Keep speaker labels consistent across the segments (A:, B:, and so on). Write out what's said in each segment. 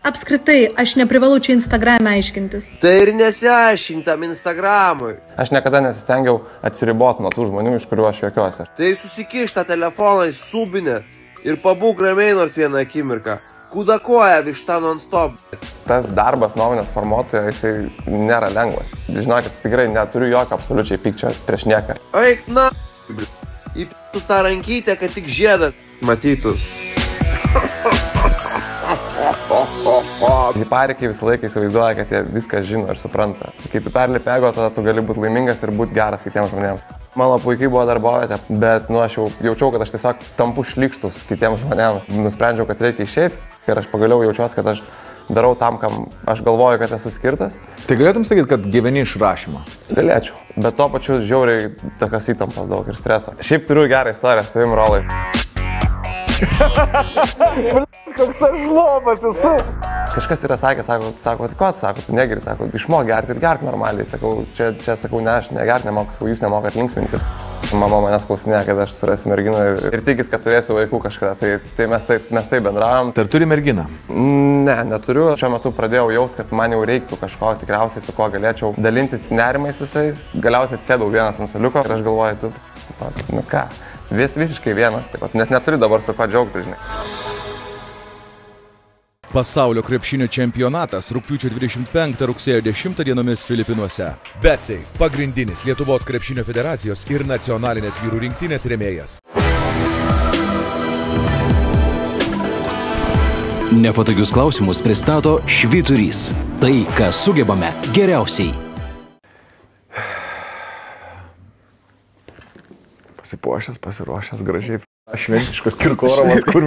A: Apskritai, aš neprivalau čia Instagram'e aiškintis.
B: Tai ir nesiaiškink tam Instagramui.
C: Aš niekada nesistengiau atsiriboti nuo tų žmonių, iš kuriuo aš juokiuosi.
B: Tai susikiš tą telefoną į subinę ir pabūk ramiai nors vieną akimirką. Kudakoja višta non-stop.
C: Tas darbas nuomonės formuotojo, jisai nėra lengvas. Žinokit, tikrai neturiu jokio absoliučiai pykčio prieš nieką.
B: Eik na, įpėtus tą rankytę, kad tik žiedas matytus.
C: Hiparikai visą laiką įsivaizduoja, kad jie viską žino ir supranta. Kai tu perlipi ego, tada tu gali būti laimingas ir būti geras kitiems žmonėms. Mano puikiai buvo darbovietė, bet aš jaučiau, kad aš tiesiog tampu šlykštus kitiems žmonėms. Nusprendžiau, kad reikia išeiti ir aš pagaliau jaučiuosi, kad aš darau tam, kam aš galvoju, kad esu skirtas.
D: Tai galėtum sakyti, kad gyveni iš rašymo?
C: Galėčiau, bet tuo pačiu žiauriai tokios įtampos daug ir streso. Šiaip turiu gerą istoriją su tavim, Rolai.
D: Koks aš žlobas esu.
C: Kažkas yra sakęs, sako, tai ko tu, sako, tu negeri, sako, išmok gerti ir gerk normaliai. Sakau, čia sakau, ne, aš negert nemoku, sakau, jūs nemokat linksmintis. Mama manęs klausinėja, kad aš surasiu merginą ir tikis, kad turėsiu vaikų kažkada, tai mes taip bendravom.
D: Ar turi merginą?
C: Ne, neturiu. Šiuo metu pradėjau jaust, kad man jau reiktų kažko tikriausiai, su kuo galėčiau dalintis nerimais visais. Galiausiai atsėdau vienas ant suoliuko ir aš galvoju, nu ką, visiškai vienas, taip pat net neturiu dabar su kuo džiaugtis, žinai.
E: Pasaulio krepšinio čempionatas rugpjūčio 25 rugsėjo 10 dienomis Filipinuose. BetSafe – pagrindinis Lietuvos krepšinio federacijos ir nacionalinės vyrų rinktinės rėmėjas.
F: Nepatogius klausimus pristato Švyturys. Tai, ką sugebame geriausiai.
D: Pasiruošęs gražiai. Šventiškas Kirkorovas, kur...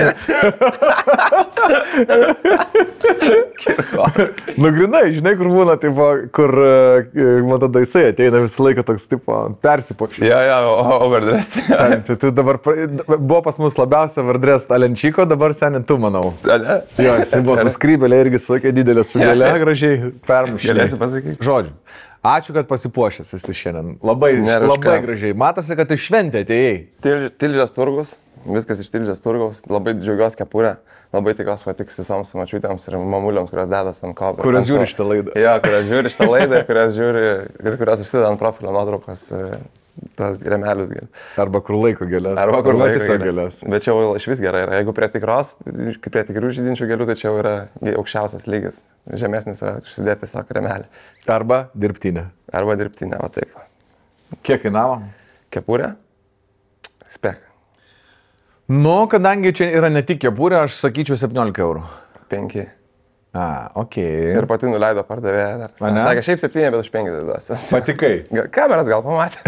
D: Nu, grinai, žinai, kur būna, tipo, kur, man tada jisai ateina visą laiką toks, tipo, persipokščiai.
C: Ja, overdress.
D: Tai dabar buvo pas mus labiausia overdress Alenčiko, dabar seniai tu, manau.
C: Ne?
D: Jo, jisai buvo su skrybelė irgi su tokia didelė sugelė, gražiai permušė.
C: Galėsi pasakyti?
D: Žodžiu. Ačiū, kad pasipuošęs esi šiandien. Labai gražiai. Matosi, kad iš šventę atėjai.
C: Tilžės turgus. Viskas iš Tilžės turgaus, labai džiaugiuosi kepurę, labai tikiuosi patiks visoms mačiutėms ir mamuliams, kurios dedas ant kopio.
D: Kurios žiūri šitą laidą.
C: Jo, kurios žiūri šitą laidą ir kurios užsideda ant profilio nuotraukos tas remelius gėlės.
D: Arba kur laiko gėlės.
C: Arba kur laiko gėlės. Bet čia jau iš vis gerai yra. Jeigu prie tikrų žydinčių gėlių, tai čia jau yra aukščiausias lygis. Žemesnis yra užsidėti tiesiog remelį.
D: Arba dirbtinė.
C: Arba dirbtinė, va taip.
D: Kiek kainavo?
C: Kepurė? Spek.
D: Nu, kadangi čia yra ne tik kepurė, aš sakyčiau 17 eurų.
C: 5.
D: Okei.
C: Ir pati nuleido pardavėją dar. Sakė, šiaip 7, bet už 5 duosiu.
D: Patikai.
C: Kameras gal pamatė.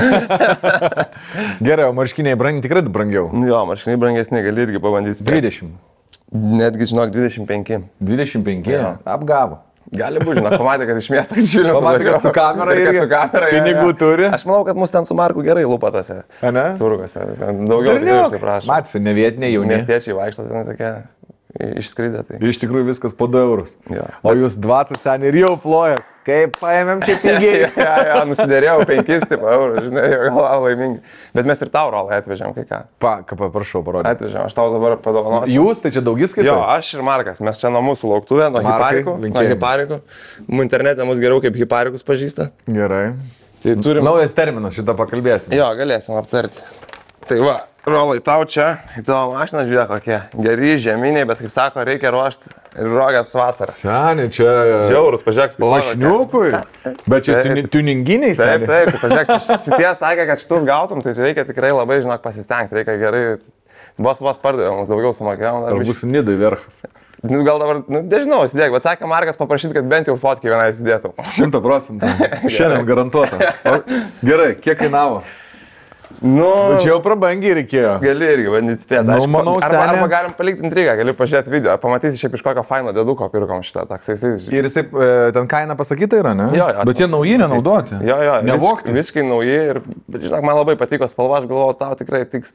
D: Gerai, o marškiniai tikrai brangiau?
C: Jo, marškiniai brangesni, gali irgi pabandyti.
D: 20.
C: Netgi, žinok, 25.
D: 25? Ja. Apgavo.
C: Gali būti, žinok, pamatė, kad iš miesto iš Vilniaus.
D: Pamatė, kad su kamera irgi. Pinigų turi.
C: Aš manau, kad mus ten su Marku gerai lupatose.
D: Ne?
C: Turguose. Daugiau tikrai prašau.
D: Matsi, ne vietiniai jauni.
C: Miestiečiai vaikšto ten tokie išskridę. Tai.
D: Iš tikrųjų viskas po 2 eurus.
C: Jo.
D: O jūs 20 seniai ir jau ploja. Kaip paėmėm čia pigiai.
C: Ja, nusidėrėjau 5 eurų, žinai, gal laimingi. Bet mes ir tau, Rolai, atvežėm kai ką.
D: Prašau, parodyti.
C: Atvežėm, aš tau dabar padovanosiu.
D: Jūs, tai čia daugis skaitai?
C: Jo, aš ir Markas, mes čia nuo mūsų lauktuvė, nuo hiparikų. Internete mus geriau kaip hiparikus pažįsta.
D: Gerai.
C: Tai turim...
D: Naujas terminas, šitą pakalbėsim.
C: Jo, galėsim aptarti. Tai va, Rolai, tau čia, į tavo mašiną žiūrėk kokie. Geri, žieminiai, bet kaip sako, reikia ruošti ir rogas vasarą.
D: Seniai, čia...
C: Žiaurus, pažiūrėk, spalva.
D: Lašniukui. Bet čia tuninginiai, seniai.
C: Taip, pažiūrėk, šitie sakė, kad šitus gautum, tai reikia tikrai labai, žinok, pasistengti, reikia gerai. Vos pardavė, mums daugiau sumokėjom.
D: Aš būsiu Nidai verchas.
C: Nu, gal dabar, nežinau, įsidėk, bet sakė Markas paprašyti, kad bent jau fotkę vieną įsidėtum.
D: 100%. Šiandien garantuota. Gerai, kiek kainavo?
C: Nu,
D: čia jau prabangiai reikėjo.
C: Gali irgi bandyti spėti.
D: Nu, manau,
C: arba galim palikti intrigą, gali pažiūrėti video, pamatysi šiaip iš kokio faino deduko pirkom šitą.
D: Ir jisai ten kaina pasakyta yra, ne?
C: Jo.
D: Bet jie nauji, nenaudoti.
C: Jo,
D: nevokti.
C: Visiškai nauji ir, žinok, man labai patiko spalva, aš galvoju, tau tikrai tiks.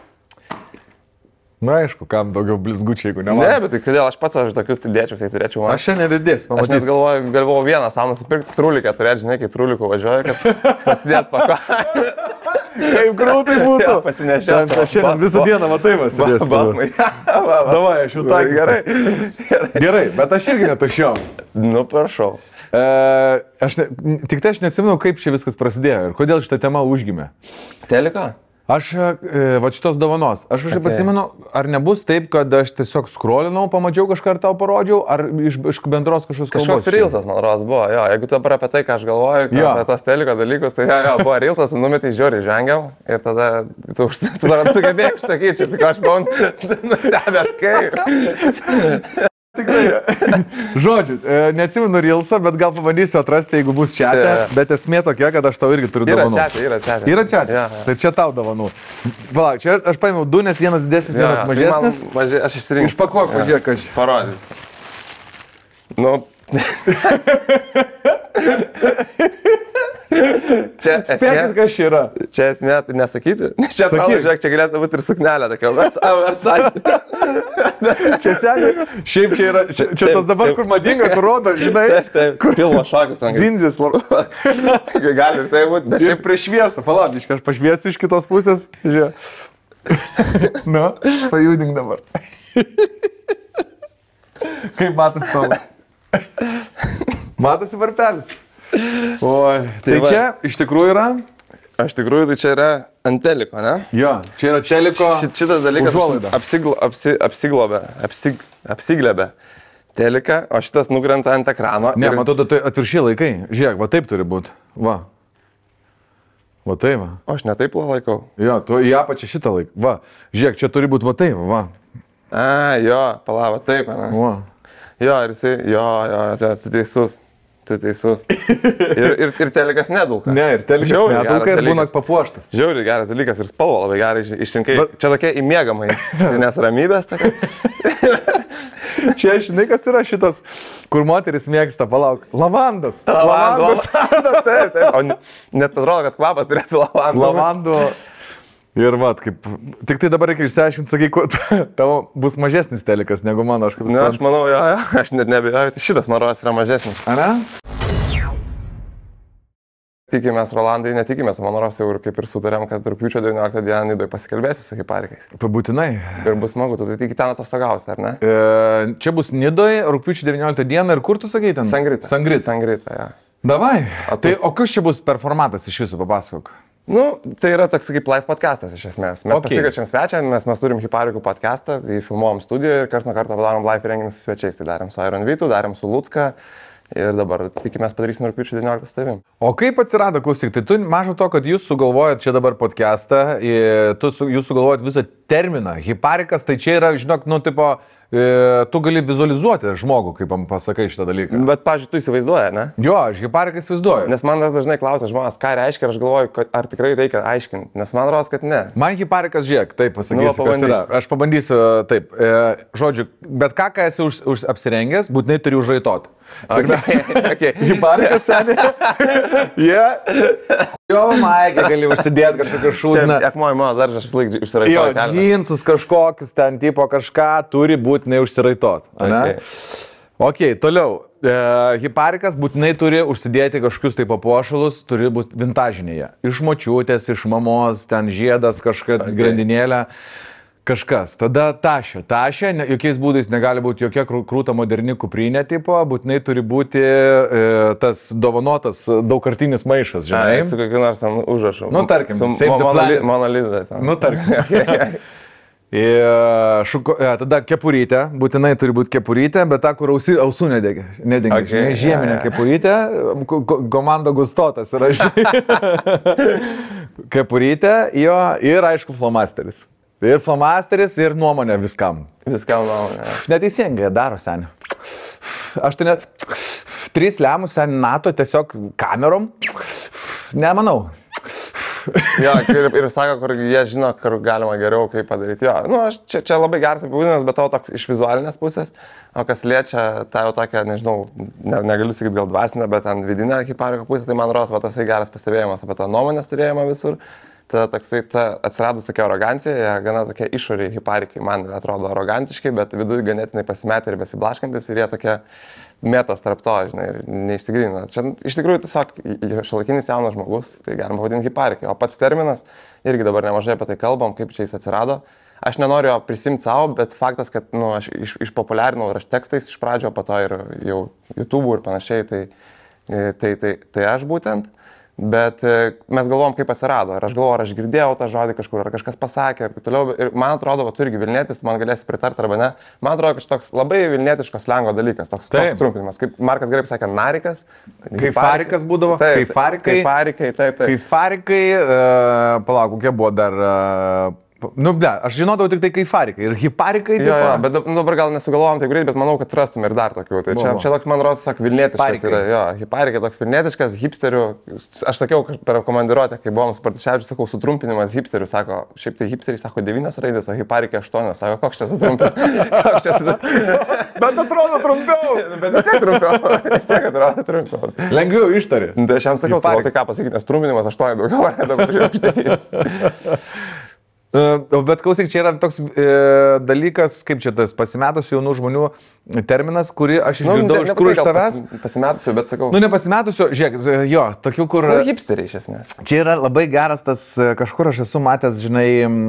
D: Na, aišku, kam daugiau blizgučiai, jeigu nemanau.
C: Ne, bet tai kodėl aš pats tokius dėčiau, tai turėčiau.
D: Aš šiandien nedės,
C: pamatysiu. Aš net galvojau vieną savo nusipirkti trulikę, turėti, žinai, kai trulikų važiuoju, kad pasidėt pako.
D: Kaip grūtai būtų.
C: Jo, pasinešęs.
D: Šiandien visą dieną matai vasidės.
C: Basmai.
D: Davai, aš jau tą
C: Gerai.
D: Gerai, bet aš irgi netušiau.
C: Nu, prašau.
D: Tik tai aš neatsimenu, kaip čia viskas prasidėjo ir kodėl šitą temą užgimė.
C: Teliko?
D: Aš, va šitos dovanos, aš kažkaip atsimenu, ar nebus taip, kad aš tiesiog skrolinau, pamačiau kažką ir tau parodžiau, ar iš bendros kažkokios kalbos.
C: Kažkoks reelsas, man rodos, buvo, jo, jeigu tu dabar apie tai, ką aš galvoju, apie tas Teliko dalykus, tai jo, buvo reelsas, numetai žiūri, žengiau ir tada tu sugebėjai užsakyti, čia tik aš buvau nustebęs, kaip.
D: Tikrai. Žodžiu, neatsimenu reelsą, bet gal pabandysiu atrasti, jeigu bus čiate, bet esmė tokia, kad aš tau irgi turiu dovanų.
C: Yra čiate.
D: Yra čiate? Ja. Tai čia tau dovanų. Palauk, čia aš paėmiau du, nes vienas didesnis, vienas mažesnis.
C: Aš išsirinksiu.
D: Išpakuok, pažiūrėk, aš.
C: Parodysiu. Nu. Čia
D: spėkit, kas čia yra.
C: Čia esmė, tai nesakyti. Nes čia atrodo, žiūrėk, čia galėtų būti ir suknelė tokia. Versas.
D: Čia seniai. Šiaip čia yra, čia tas dabar, kur madinga, kur rodo, žinai.
C: Taip, pilvo šakas.
D: Zinzis.
C: Gali ir tai būti, bet
D: šiaip prieš šviesą. Palauk, aš pašviesiu iš kitos pusės. Žiūrėk. Nu, pajudink dabar. Kaip matosi tavo? Matosi varpelis. Oi, tai čia iš tikrųjų yra?
C: Iš tikrųjų, tai čia yra ant Teliko, ne?
D: Jo, čia yra Teliko.
C: Šitas dalykas apsiglebė Teliką, o šitas nukrenta ant ekrano.
D: Ne, matau, tai atviršiai laikai. Žiūrėk, va taip turi būti. Va. Va taip, va.
C: O aš ne taip laikau.
D: Jo, tu į apačią šitą laiką. Va, žiūrėk, čia turi būti va taip, va.
C: A, jo, palava, taip, ne?
D: Va.
C: Jo, ir jisai, jo, tu teisus. Tu teisus. Ir Telikas nedulka.
D: Ne, ir Telikas nedulka ir būna papuoštas.
C: Žiauriai geras dalykas ir spalva labai gerai išrinkai. Čia tokie įmėgamai, nes ramybės tokias.
D: Čia, žinai, kas yra šitas, kur moteris mėgsta, palauk. Lavandos.
C: Taip. O net atrodo, kad kvapas turėtų lavandų.
D: Lavandų. Ir vat, kaip, tik tai dabar reikia išsiaiškinti, sakai, tavo bus mažesnis Telikas negu mano, aš kaip
C: suprantu. Ne, aš manau, jo, aš net nebejoju, tai šitas man rodos yra mažesnis.
D: A ne?
C: Tikimės, Rolandai, netikimės, man rodos jau ir kaip ir sutarėm, kad rugpjūčio 19 dieną Nidoje pasikalbėsi su hiparikais.
D: Būtinai.
C: Ir bus smagu, tu tai tik ten atostogausi, ar ne?
D: Čia bus Nidoje, rugpjūčio 19 dieną ir kur tu sakai ten?
C: Sangrita, ja.
D: Davai. Tai, o kas čia bus per formatas iš viso, papasakok?
C: Nu, tai yra toks kaip live podcastas iš esmės. Mes pasikviečiam svečią, nes mes turim hiparikų podcastą, tai filmuojam studijoje ir karts nuo karto padarom live renginį su svečiais. Tai darėm su Iron Vytu, darėm su Lucka ir dabar tikimės padarysim rugpjūčio 19 su tavim. O
D: kaip atsirado, klausyk, tai tu mažo to, kad jūs sugalvojat čia dabar podcastą, jūs sugalvojat visą terminą. Hiparikas, tai čia yra, žinok, nu, tipo, tu gali vizualizuoti žmogų, kaip man pasakai šitą dalyką.
C: Bet, pavyzdžiui, tu įsivaizduoji, ne?
D: Jo, aš hipariką įsivaizduoju.
C: Nes man tas dažnai klausia žmonės, ką reiškia, ir aš galvoju, ar tikrai reikia aiškinti, nes man rodos, kad ne.
D: Man hiparikas, žiūrėk, taip pasakysiu, kas yra. Aš pabandysiu taip. Žodžiu, bet ką esi apsirengęs, būtinai turi užraitoti.
C: Okay.
D: Hiparikas, seniai. Jo, maikė gali užsidėti kažkokį šūdą.
C: Akmoji mano daržą, aš vis laik užsiraitoju.
D: Jo, džinsus kažkokius, ten tipo kažką turi būtinai užsiraitot. Ok, toliau. Hiparikas būtinai turi užsidėti kažkokius tai papuošalus, turi būti vintažinėje. Iš močiutės, iš mamos, ten žiedas, kažką grandinėlę. Kažkas. Tada tašė. Tašė, jokiais būdais negali būti jokia krūta moderni kuprinė tipo, būtinai turi būti tas dovanotas daugkartinis maišas, žinai.
C: Su kokiu nors ten užrašu.
D: Nu, tarkim,
C: Mona Lisa.
D: Nu, tarkim. Tada kepurytė, būtinai turi būti kepurytė, bet ta, kur ausų nedengia. Okay, žieminė kepurytė, komanda gustotas yra, žinai. Kepurytė, jo, ir aišku flomasteris. Ir flomasteris, ir nuomonė viskam.
C: Viskam nuomonė.
D: Neteisingai daro, seniai. Aš tai net 3 lemus seniai NATO tiesiog kamerom. Nemanau.
C: Jo, ir sako, kur jie žino, kur galima geriau kaip padaryti. Jo, nu, aš čia labai geras apibūdinimas, bet tavo toks iš vizualinės pusės. O kas liečia tą jau tokią, nežinau, negaliu sakyti gal dvasinę, bet ten vidinę hipariko pusę, tai man rodos, va tasai geras pastebėjimas apie tą nuomonės turėjimą visur. Tada toksai atsiradus tokia arogancija, jie gana tokie išoriai hiparikai, man atrodo arogantiškai, bet viduje ganėtinai pasimetę ir besiblaškantis ir jie tokie metas tarp to, žinai, ir neišsigrina. Čia iš tikrųjų tiesiog šiuolaikinis jaunas žmogus, tai galima pavadinti hiparikai. O pats terminas, irgi dabar nemažai apie tai kalbam, kaip čia jis atsirado. Aš nenoriu jo prisimti savo, bet faktas, kad aš išpopuliarinau ir aš tekstais iš pradžio, po to ir jau YouTube ir panašiai, tai aš būtent. Bet mes galvom, kaip atsirado. Ir aš galvoju, ar aš girdėjau tą žodį kažkur, ar kažkas pasakė ir taip toliau. Ir man atrodo, va, tu irgi Vilnietis, man galėsi pritarti arba ne. Man atrodo, kad toks labai vilnietiškas slengo dalykas, toks trumpinimas. Kaip Markas Gerai sakė, narikas.
D: Kaip farikas būdavo.
C: Taip,
D: kaip farikai.
C: Taip.
D: Kaip farikai, palauk, kokie buvo dar... Nu, ne, aš žinodavau tik tai kaip farikai ir hiparikai.
C: Jo, bet dabar gal nesugalvojom taip greit, bet manau, kad rastume ir dar tokių. Tai čia toks, man rodos, vilnietiškas yra. Jo, hiparikai toks vilnietiškas, hipsterių. Aš sakiau per komandiruotę, kai buvom su Partiševičiu, sakau, sutrumpinimas hipsterių. Sako, šiaip tai hipsteriai sako 9 raidės, o hiparikai 8. Sako, koks čia sutrumpinimas?
D: Bet atrodo trumpiau.
C: Bet vis tiek trumpiau. Vis tiek atrodo trumpiau.
D: Lengviau ištari.
C: Tai aš jam sakau, tai ką pasakyti, nes trumpinimas 8 daugiau, dabar jau 9.
D: Bet klausyk, čia yra toks dalykas, kaip čia tas pasimetusių jaunų žmonių terminas, kurį aš išgirdau iš kur iš tavęs.
C: Pasimetusių, bet sakau.
D: Nu, nepasimetusių, žiūrėk, jo, tokių, kur...
C: Nu, hipsteriai iš esmės.
D: Čia yra labai geras tas, kažkur aš esu matęs, žinai,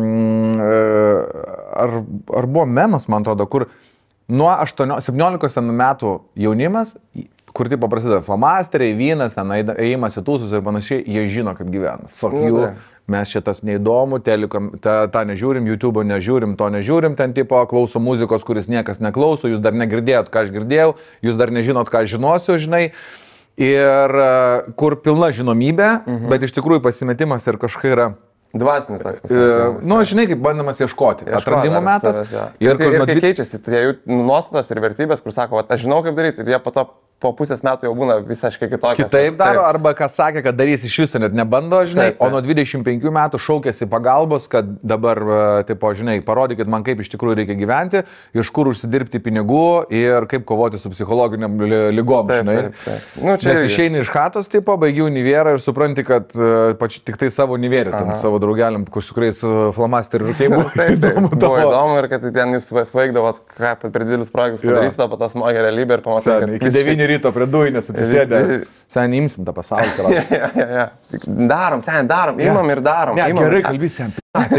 D: ar buvo memas, man atrodo, kur nuo 17 metų jaunimas, kur tipo prasideda flomasteriai, vynas, ten ėjimas į tūsus ir panašiai, jie žino, kaip gyvena. Fuck you. Mes šitas neįdomu, tą nežiūrim, YouTube nežiūrim, to nežiūrim, ten tipo klauso muzikos, kuris niekas neklauso, jūs dar negirdėjot, ką aš girdėjau, jūs dar nežinot, ką aš žinosiu, žinai. Ir kur pilna žinomybė, bet iš tikrųjų pasimetimas ir kažkai yra...
C: Dvasinis toks pasimetimas.
D: Nu, žinai, kaip bandamas ieškoti. Atradimo metas.
C: Ir kai keičiasi, tai jų nuostatas ir vertybės, kur sako, aš žinau, kaip daryti, ir jie po pusės metų jau būna visiškai kitokios.
D: Kitaip daro, arba kas sakė, kad darys iš viso net nebando, žinai, o nuo 25 metų šaukėsi pagalbos, kad dabar, tipo, žinai, parodykit man, kaip iš tikrųjų reikia gyventi, iš kur užsidirbti pinigų ir kaip kovoti su psichologiniam lygom, žinai.
C: Nu,
D: nes išeini iš chatos, tipo, baigi univerą ir supranti, kad tik tai savo univerį, tam savo draugeliam, su kuriais flomasterių ir
C: buvo įdomu ir kad ten jūs svaigdavot, ką per didelius projektus padarysite, po to smogė realybę ir pamatai, kad...
D: Iki 9 ryto prie dujinės atsisėdė. Sen imsim tą pasaulį.
C: Darom, imam ir darom.
D: Gerai kalbėsim.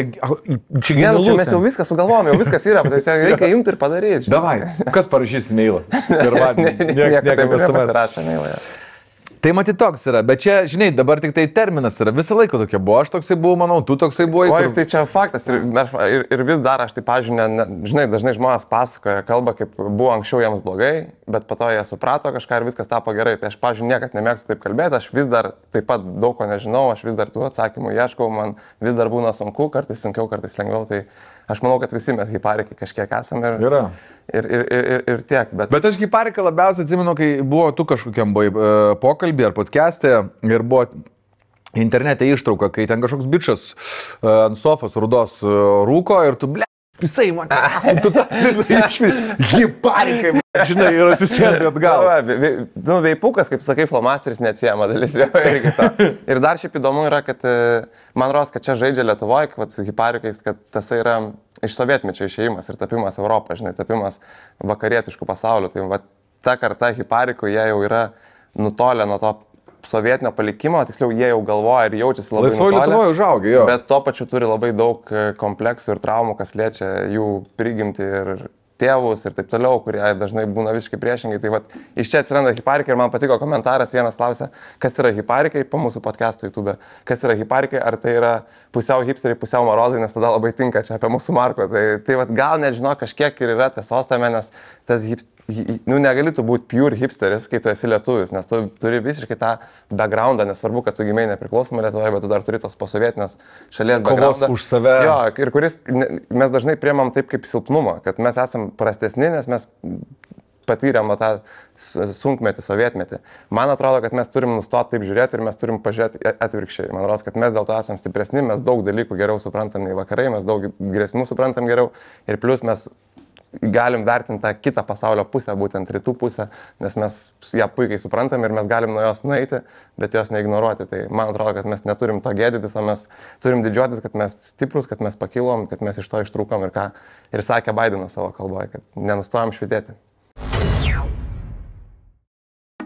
C: Čia mes jau viską sugalvojom, jau viskas yra, bet reikia imti ir padaryti.
D: Davai, kas parašys mailą?
C: Niekas taip nepasirašo mailą.
D: Tai matyt toks yra, bet čia, žinai, dabar tik tai terminas yra, visą laiką tokia buvo, aš toksai buvau, manau, tu toksai buvai.
C: O, tai čia faktas ir vis dar aš tai, pažiūrėjau, žinai, dažnai žmonės pasakoja, kalba, kaip buvo anksčiau jiems blogai, bet po to jie suprato kažką ir viskas tapo gerai. Tai aš, pažiūrėjau, niekad nemėgstu taip kalbėti, aš vis dar taip pat daug ko nežinau, aš vis dar tų atsakymų ieškau, man vis dar būna sunku, kartais sunkiau, kartais lengviau. Tai aš manau, kad visi mes hiparikai kažkiek esame ir tiek.
D: Bet aš hipariką labiausiai atsimenu, kai buvo tu kažkokiam pokalbį ar podcast'e ir buvo internete ištrauka, kai ten kažkoks bičas ant sofos rudos rūko ir tu, ble, visai man, tu tą visai išmėt, hiparikai, žinai, ir atsisėdai atgal.
C: Nu, veipukas, kaip sakai, flomasteris neatsiejama dalis jo irgi to. Ir dar šiaip įdomu yra, kad man rodos, kad čia žaidžia Lietuvoje, kad su hiparikais, kad tas yra iš sovietmečio išėjimas ir tapimas Europą, žinai, tapimas vakarietiškų pasaulio. Tai va, ta karta hiparikų, jie jau yra nutolę nuo to sovietinio palikimo, tiksliau jie jau galvoja ir jaučiasi labai nutolę.
D: Laisvoje Lietuvoje užaugė, jo.
C: Bet tuo pačiu turi labai daug kompleksų ir traumų, kas liečia jų prigimtį ir tėvus ir taip toliau, kurie dažnai būna visiškai priešingai. Tai vat, iš čia atsiranda hiparikai ir man patiko komentaras, vienas klausė, kas yra hiparikai po mūsų podcast'o YouTube. Kas yra hiparikai, ar tai yra pusiau hipsteriai, pusiau marozai, nes tada labai tinka čia apie mūsų Marko. Tai vat, gal nežinau, kažkiek ir yra tiesos tame, nes tas nu, negali tu būti pure hipsteris, kai tu esi lietuvis, nes tu turi visiškai tą backgroundą, nesvarbu, kad tu gimei nepriklausomai Lietuvoje, bet tu dar turi tos posovietinės šalies backgroundą.
D: Kovos už save.
C: Jo, ir kuris mes dažnai priemam taip kaip silpnumą, kad mes esam prastesni, nes mes patyrėm tą sunkmetį, sovietmetį. Man atrodo, kad mes turim nustoti taip žiūrėti ir mes turim pažiūrėti atvirkščiai. Man atrodo, kad mes dėl to esam stipresni, mes daug dalykų geriau suprantam nei vakarai, mes daug grėsmių suprantam geriau ir plus mes galim vertinti tą kitą pasaulio pusę, būtent rytų pusę, nes mes ją puikiai suprantam ir mes galim nuo jos nueiti, bet jos neignoruoti. Tai man atrodo, kad mes neturim to gėdytis, o mes turim didžiuotis, kad mes stiprus, kad mes pakilom, kad mes iš to ištrūkom ir ką. Ir sakė Bidenas savo kalboje, kad nenustojom švytėti.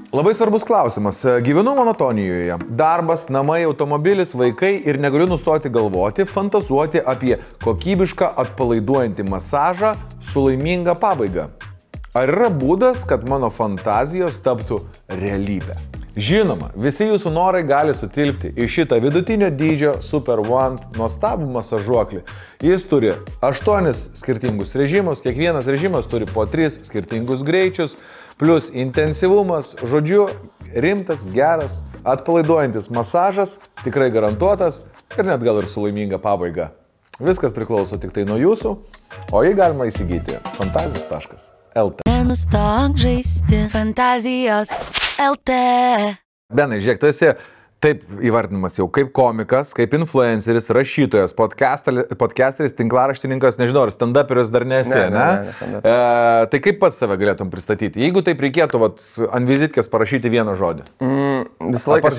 D: Labai svarbus klausimas. Gyvenu monotonijoje. Darbas, namai, automobilis, vaikai ir negaliu nustoti galvoti, fantazuoti apie kokybišką atpalaiduojantį masažą su laiminga pabaiga. Ar yra būdas, kad mano fantazijos taptų realybė? Žinoma, visi jūsų norai gali sutilpti į šitą vidutinio dydžio Super One nuostabų masažuoklį. Jis turi 8 skirtingus režimus, kiekvienas režimas turi po 3 skirtingus greičius, plus intensyvumas, žodžiu, rimtas, geras, atpalaiduojantis masažas, tikrai garantuotas ir net gal ir su laiminga pabaiga. Viskas priklauso tik tai nuo jūsų, o jį galima įsigyti fantazijos.lt.
G: Nenustok žaisti fantazijos LT.
D: Benai, žiūrėk, tu esi taip įvardinimas jau kaip komikas, kaip influenceris, rašytojas, podcasteris, tinklaraštininkas, nežinau, ar stand-uperis dar nesi, ne? Tai kaip pats save galėtum pristatyti? Jeigu taip reikėtų ant vizitkės parašyti vieną žodį.
C: Visą laiką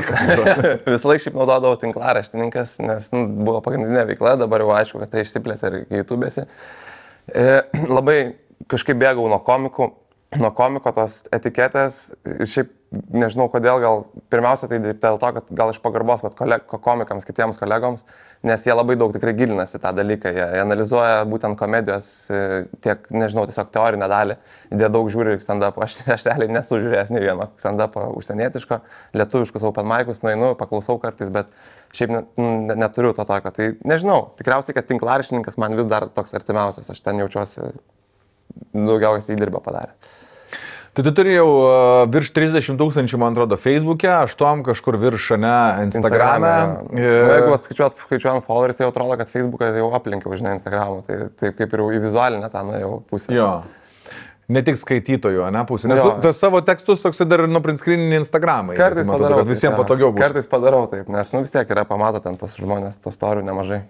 C: šiaip naudodavau tinklaraštininkas, nes buvo pagrindinė veikla, dabar jau aišku, kad tai išsiplėtė ir YouTube'esi. Labai kažkaip bėgau nuo komiko tos etiketės ir šiaip nežinau kodėl, gal pirmiausia tai dėl to, kad gal iš pagarbos komikams, kitiems kolegoms, nes jie labai daug tikrai gilinasi tą dalyką, jie analizuoja būtent komedijos tiek, nežinau, tiesiog teorinę dalį, jie daug žiūri stand-upą, aš realiai nesu žiūrėjęs nei vieno stand-upą užsienietiško, lietuviškus open mic'us, nueinu, paklausau kartais, bet šiaip neturiu to tokio, tai nežinau, tikriausiai, kad tinklaraštininkas man vis dar toks artimiausias, aš ten jaučiuosi daugiausiai įdirbę padarė.
D: Tai tu turi jau virš 30 000, man atrodo, Facebook'e, 8 kažkur virš, ne, Instagram'e.
C: Jeigu skaičiuojant followers, tai jau atrodo, kad Facebook'ą jau aplinkiau, žinai, Instagram'ą, tai kaip ir į vizualinę tą jau pusę.
D: Jo. Ne tik skaitytojų, ne, pusė. Nes tu savo tekstus toksai dar nuprintskrinini Instagram'ai.
C: Kartais padarau.
D: Kad visiems patogiau būtų.
C: Kartais padarau taip, nes vis tiek yra pamato ten tos žmonės, tos storijų nemažai.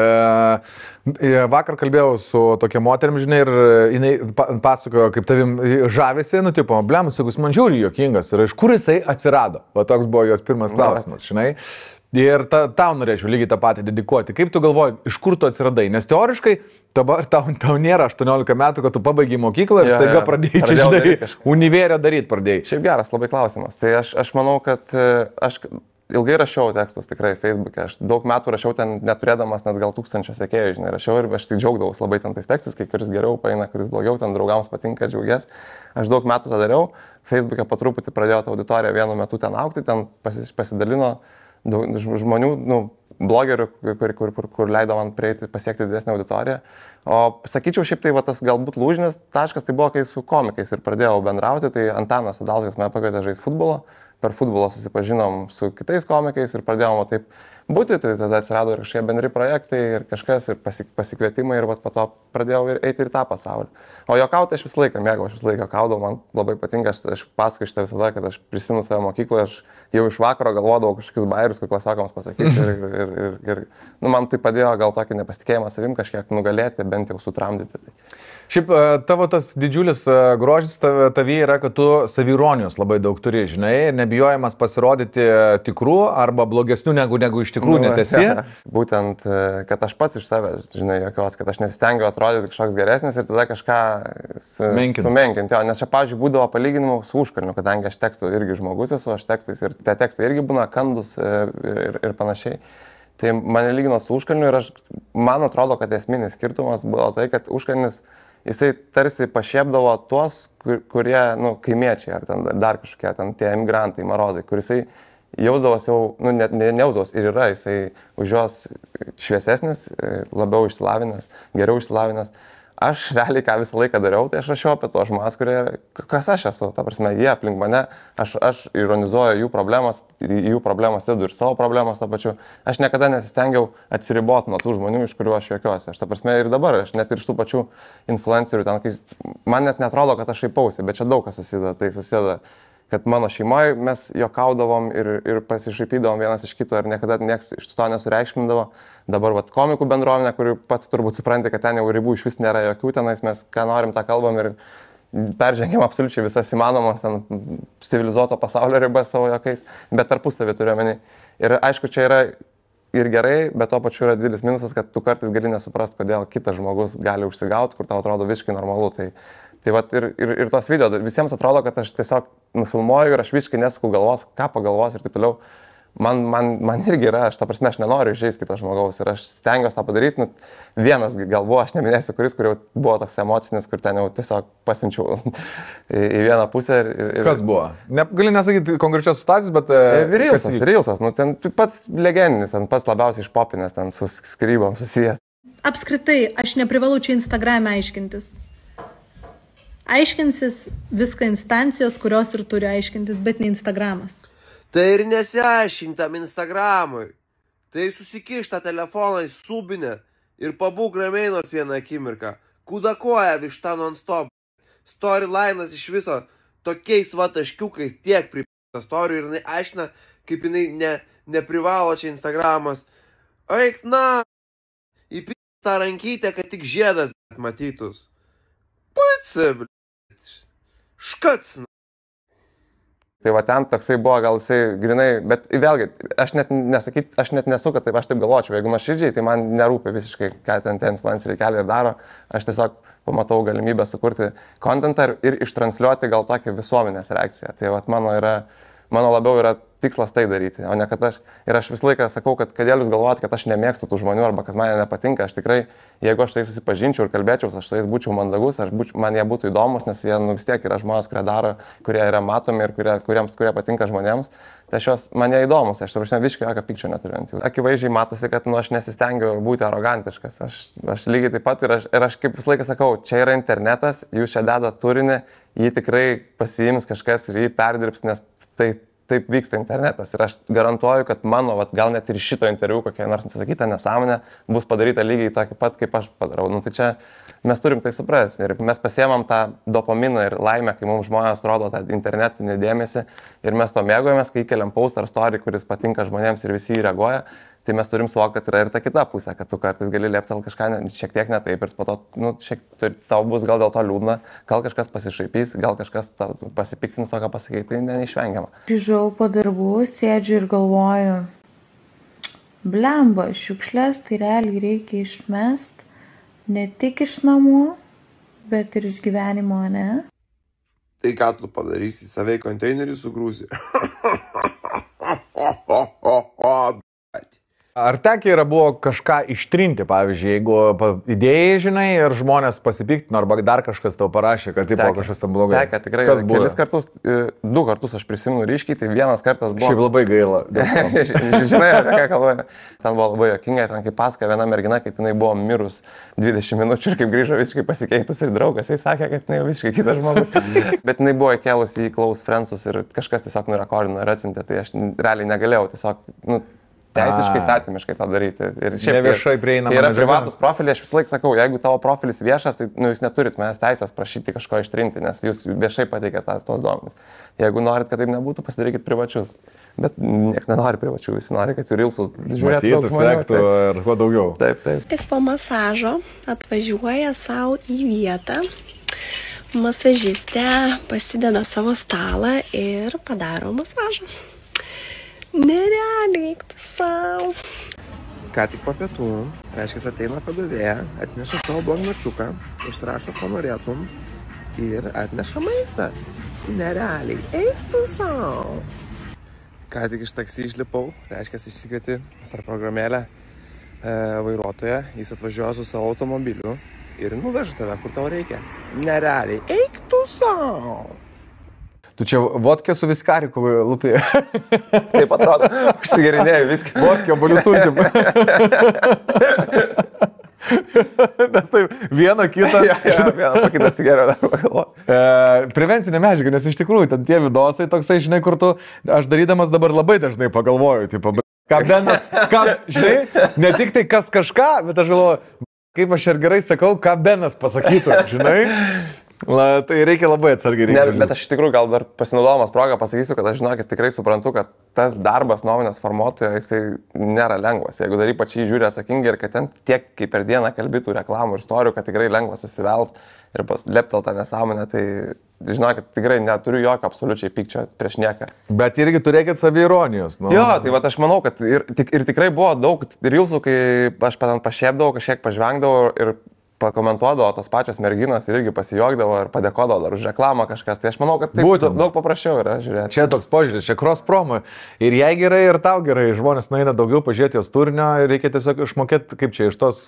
D: Vakar kalbėjau su tokia moterim, žinai, ir jinai pasakojo, kaip tavim žavėsi, tipo, blemas, jeigu man žiūri juokingas ir iš kur jisai atsirado. O toks buvo jos pirmas klausimas, žinai. Ir tau norėčiau lygiai tą patį dedikuoti. Kaip tu galvoji, iš kur tu atsiradai? Nes teoriškai tau nėra 18 metų, kad tu pabaigai mokyklą ir staiga pradėjai čia, žinai, univerę daryti pradėjai.
C: Šiaip geras labai klausimas. Tai aš manau, kad aš ilgai rašiau tekstus tikrai Facebook'e. Aš daug metų rašiau ten neturėdamas net gal 1000 sekėjų, žinai, rašiau ir aš tik džiaugdavausi labai ten tais tekstais, kai kuris geriau paeina, kuris blogiau, ten draugams patinka, džiaugies. Aš daug metų tą dariau. Facebook'e po truputį pradėjo tą auditoriją vienu metu ten augti, ten pasidalino daug žmonių, blogerių, kur leido man prieiti, pasiekti didesnį auditoriją. O sakyčiau, šiaip tai tas galbūt lūžinis taškas tai buvo, kai su komikais ir pradėjau bendrauti, tai Antanas Adalkas mane pakvietė žaisti futbolą. Per futbolą susipažinom su kitais komikais ir pradėjome taip būti, tai tada atsirado ir kažkokie bendri projektai ir kažkas ir pasikvietimai ir po to pradėjau eiti ir tą pasaulį. O juokauti aš visą laiką mėgau, aš visą laiką juokaudavau, man labai patinka, aš pasakoju šitą visada, kad aš prisimenu savo mokyklą, aš jau iš vakaro galvodavau kažkokius bairius, kur klasiokams pasakysiu ir man tai padėjo gal tokį nepasitikėjimą savim kažkiek nugalėti, bent jau sutramdyti.
D: Šiaip tavo tas didžiulis grožis tavyje yra, kad tu savironijos labai daug turi, žinai, nebijojimas pasirodyti tikrų arba blogesnių negu iš tikrųjų net esi.
C: Būtent, kad aš pats iš savęs, žinai, jokios, kad aš nesistengiu atrodyti kažkoks geresnis ir tada kažką sumenkinti. Nes čia, pavyzdžiui, būdavo palyginimų su Užkalniu, kadangi aš tekstų irgi žmogus esu, aš tekstais ir tie tekstai irgi būna kandus ir panašiai. Tai mane lygino su Užkalniu ir man atrodo, kad esminis skirtumas buvo tai, kad Užkalnis jisai tarsi pašiepdavo tuos, kurie, kaimiečiai ar ten dar kažkokie, ten tie emigrantai, marozai, kur jisai jausdavos jau, nejausdavos ir yra, jisai už juos šviesesnis, labiau išsilavinęs, geriau išsilavinęs. Aš realiai ką visą laiką dariau, tai aš rašiau apie tuos žmonės, kurie, kas aš esu, ta prasme, jie aplink mane, aš ironizuoju jų problemas dedu ir savo problemas to pačiu. Aš niekada nesistengiau atsiriboti nuo tų žmonių, iš kuriuo aš juokiuosi. Aš ta prasme ir dabar, aš net ir iš tų pačių influencerių, ten, kai man net netrodo, kad aš šaipausi, bet čia daug kas susideda, tai susideda, kad mano šeimoje mes juokaudavom ir pasišaipydavom vienas iš kito ir niekada nieks iš to nesureikšmindavo. Dabar komikų bendruomenė, kuri pats turbūt supranti, kad ten jau ribų iš vis nėra jokių, tenais mes ką norim tą kalbam ir peržengiam absoliučiai visas įmanomas ten civilizuoto pasaulio ribas savo juokais, bet tarpusavį turiu omeny. Ir aišku, čia yra ir gerai, bet to pačiu yra didelis minusas, kad tu kartais gali nesuprasti, kodėl kitas žmogus gali užsigauti, kur tau atrodo visiškai normalu. Tai vat ir tos video, visiems atrodo, kad aš tiesiog nufilmuoju ir aš visiškai nesuku galvos, ką pagalvos ir taip toliau. Man irgi yra, aš aš nenoriu išeis kito žmogaus ir aš stengiuosi tą padaryti. Vienas gal buvo, aš neminėsiu, kur jau buvo toks emocinis, kur ten jau tiesiog pasimčiau į vieną pusę.
D: Kas buvo? Gali nesakyti konkrečios situacijos, bet...
C: Reelsas, ten pats legendinis, ten pats labiausiai išpopinės, ten su skrybom susijęs.
A: Apskritai, aš neprivalau čia Instagram'e aiškintis. Aiškinsis viską instancijos, kurios ir turi aiškintis, bet ne Instagramas.
B: Tai ir nesiaiškink tam Instagramui. Tai susikiš tą telefoną į subinę ir pabūk ramiai nors vieną akimirką. Kudakoja višta non-stop. Storyline'as iš viso tokiais taškiukais tiek pripėtas story ir jinai aiškina, kaip jinai neprivalo čia Instagramas. Eik na, įpėt tą rankytę, kad tik žiedas matytus. Putsi, škats.
C: Tai va ten toksai buvo, gal jisai grinai, bet vėlgi, aš net nesu, kad aš taip galvočiau, jeigu nuoširdžiai, tai man nerūpi visiškai, ką ten influenceriai kelia ir daro, aš tiesiog pamatau galimybę sukurti kontentą ir ištransliuoti gal tokią visuomenės reakciją. Tai va mano labiau yra tikslas tai daryti, o ne kad aš visą laiką sakau, kad kodėl jūs galvojate, kad aš nemėgstu tų žmonių arba kad man nepatinka, aš tikrai, jeigu aš tai susipažinčiau ir kalbėčiau, aš su jais būčiau mandagus, man jie būtų įdomus, nes jie vis tiek yra žmonės, kurie daro, kurie yra matomi ir kurie patinka žmonėms, tai man jie įdomus, aš visiškai jokio pykčio neturiu. Akivaizdžiai matosi, kad aš nesistengiu būti arogantiškas, aš lygiai taip pat ir aš kaip visą laiką sakau, čia yra internetas, jūs čia dedat turinį, jį tikrai pasiims kažkas ir jį perdirbs, nes taip vyksta internetas ir aš garantuoju, kad mano, gal net ir šito interviu kokia nors nesakyta nesąmonė bus padaryta lygiai tokį pat, kaip aš padarau. Tai čia mes turim tai suprasti ir mes pasiemam tą dopaminą ir laimę, kai mums žmonės rodo tą internetinį dėmesį ir mes to mėgojamės, kai įkeliam post ar story, kuris patinka žmonėms ir visi jį reaguoja. Tai mes turim suvokti, kad yra ir ta kita pusė, kad tu kartais gali liepti kažką šiek tiek ne taip ir po to tau bus gal dėl to liūdna, gal kažkas pasišaipys, gal kažkas pasipiktins to, ką pasakyti, tai neišvengiama.
H: Grįžau po darbų, sėdžiu ir galvoju, blemba, šiukšlės tai realiai reikia išmest ne tik iš namų, bet ir iš gyvenimo, ne?
B: Tai ką tu padarysi, savai konteinerį sugrūsi?
D: Ar tekia buvo kažką ištrinti, pavyzdžiui, jeigu idėjai, žinai, ir žmonės pasipiktino, arba dar kažkas tau parašė, kad tipo kažkas tam blogai?
C: Tekia, tikrai. Kelis kartus, 2 kartus aš prisimenu ryškiai, tai vienas kartas buvo...
D: Šiaip labai gaila.
C: Žinai, apie ką kalbame. Ten buvo labai jokinga, ten kaip pasakoja viena mergina, kaip jinai buvo mirus 20 minučių ir kaip grįžo visiškai pasikeitus ir draugas, jis sakė, kad jinai visiškai kitas žmogus. Bet jinai buvo įkėlusi į Close Friendsus ir kažkas tiesiog nurekordino ir atsiuntė, tai aš realiai negalėjau tiesiog, teisiškai, statymiškai tą daryti. Ir šiaip
D: neviešai prieinama.
C: Tai yra privatus profiliai, aš visą laiką sakau, jeigu tavo profilis viešas, tai jūs neturit manęs teisės prašyti kažko ištrinti, nes jūs viešai pateikėte tos duomenys. Jeigu norit, kad taip nebūtų, pasidarykit privačius. Bet niekas nenori privačių, visi nori, kad jų reelsus žiūrėtų,
D: sektų ir kuo daugiau.
C: Taip.
I: Tik po masažo atvažiuoja savo į vietą. Masažistė pasideda savo stalą ir padaro masažą. Nerealiai, eik tu savo.
B: Ką tik po pietų, reiškia, ateina padavėja, atneša savo blogmačiuką, užsirašo, ko norėtum ir atneša maistą. Nerealiai, eik tu savo. Ką tik iš taksi išlipau, reiškia, išsikvieti per programėlę vairuotoją, jis atvažiuoja su savo automobiliu ir nuveža tave, kur tau reikia. Nerealiai, eik tu savo.
D: Tu čia vodkę su viskariku lupė.
C: Taip atrodo, užsigerinėjai viską.
D: Vodkę, bolių sultim. Nes taip, vieną kitą.
C: Vieną kitą atsigeriau dar pagalvoju.
D: Prevencinė medžiaga, nes iš tikrųjų, ten tie vidosai toksai, žinai, kur tu, aš darydamas dabar labai dažnai pagalvoju, tipo, ką benas, žinai, ne tik tai kas kažką, bet aš galvoju, kaip aš ir gerai sakau, ką benas pasakytų, žinai. Tai reikia labai atsargiai rinkti.
C: Bet aš iš tikrųjų gal dar pasinaudodamas progą pasakysiu, kad aš žinokit tikrai suprantu, kad tas darbas nuomonės formuotojo, jisai nėra lengvas. Jeigu dar ypač jį žiūri atsakingai ir kad ten tiek kaip per dieną kalbėtų reklamų ir istorijų, kad tikrai lengva susivelt ir leptelt tą nesąmonę, tai žinokit, tikrai neturiu jokio absoliučiai pykčio prieš nieką.
D: Bet irgi turėkit saviironijos.
C: Jo, tai va aš manau, kad ir tikrai buvo daug reelsų, kai aš pašiepdavau, kažkiek pažvengdavau ir pakomentuodavo tos pačios merginos ir irgi pasijuokdavo ir padėkodavo dar už reklamą kažkas. Tai aš manau, kad taip daug paprasčiau yra žiūrėti.
D: Čia toks požiūris, čia cross promo. Ir jai gerai, ir tau gerai. Žmonės nueina daugiau pažiūrėti jos turinio ir reikia tiesiog išmokėti, kaip čia iš tos,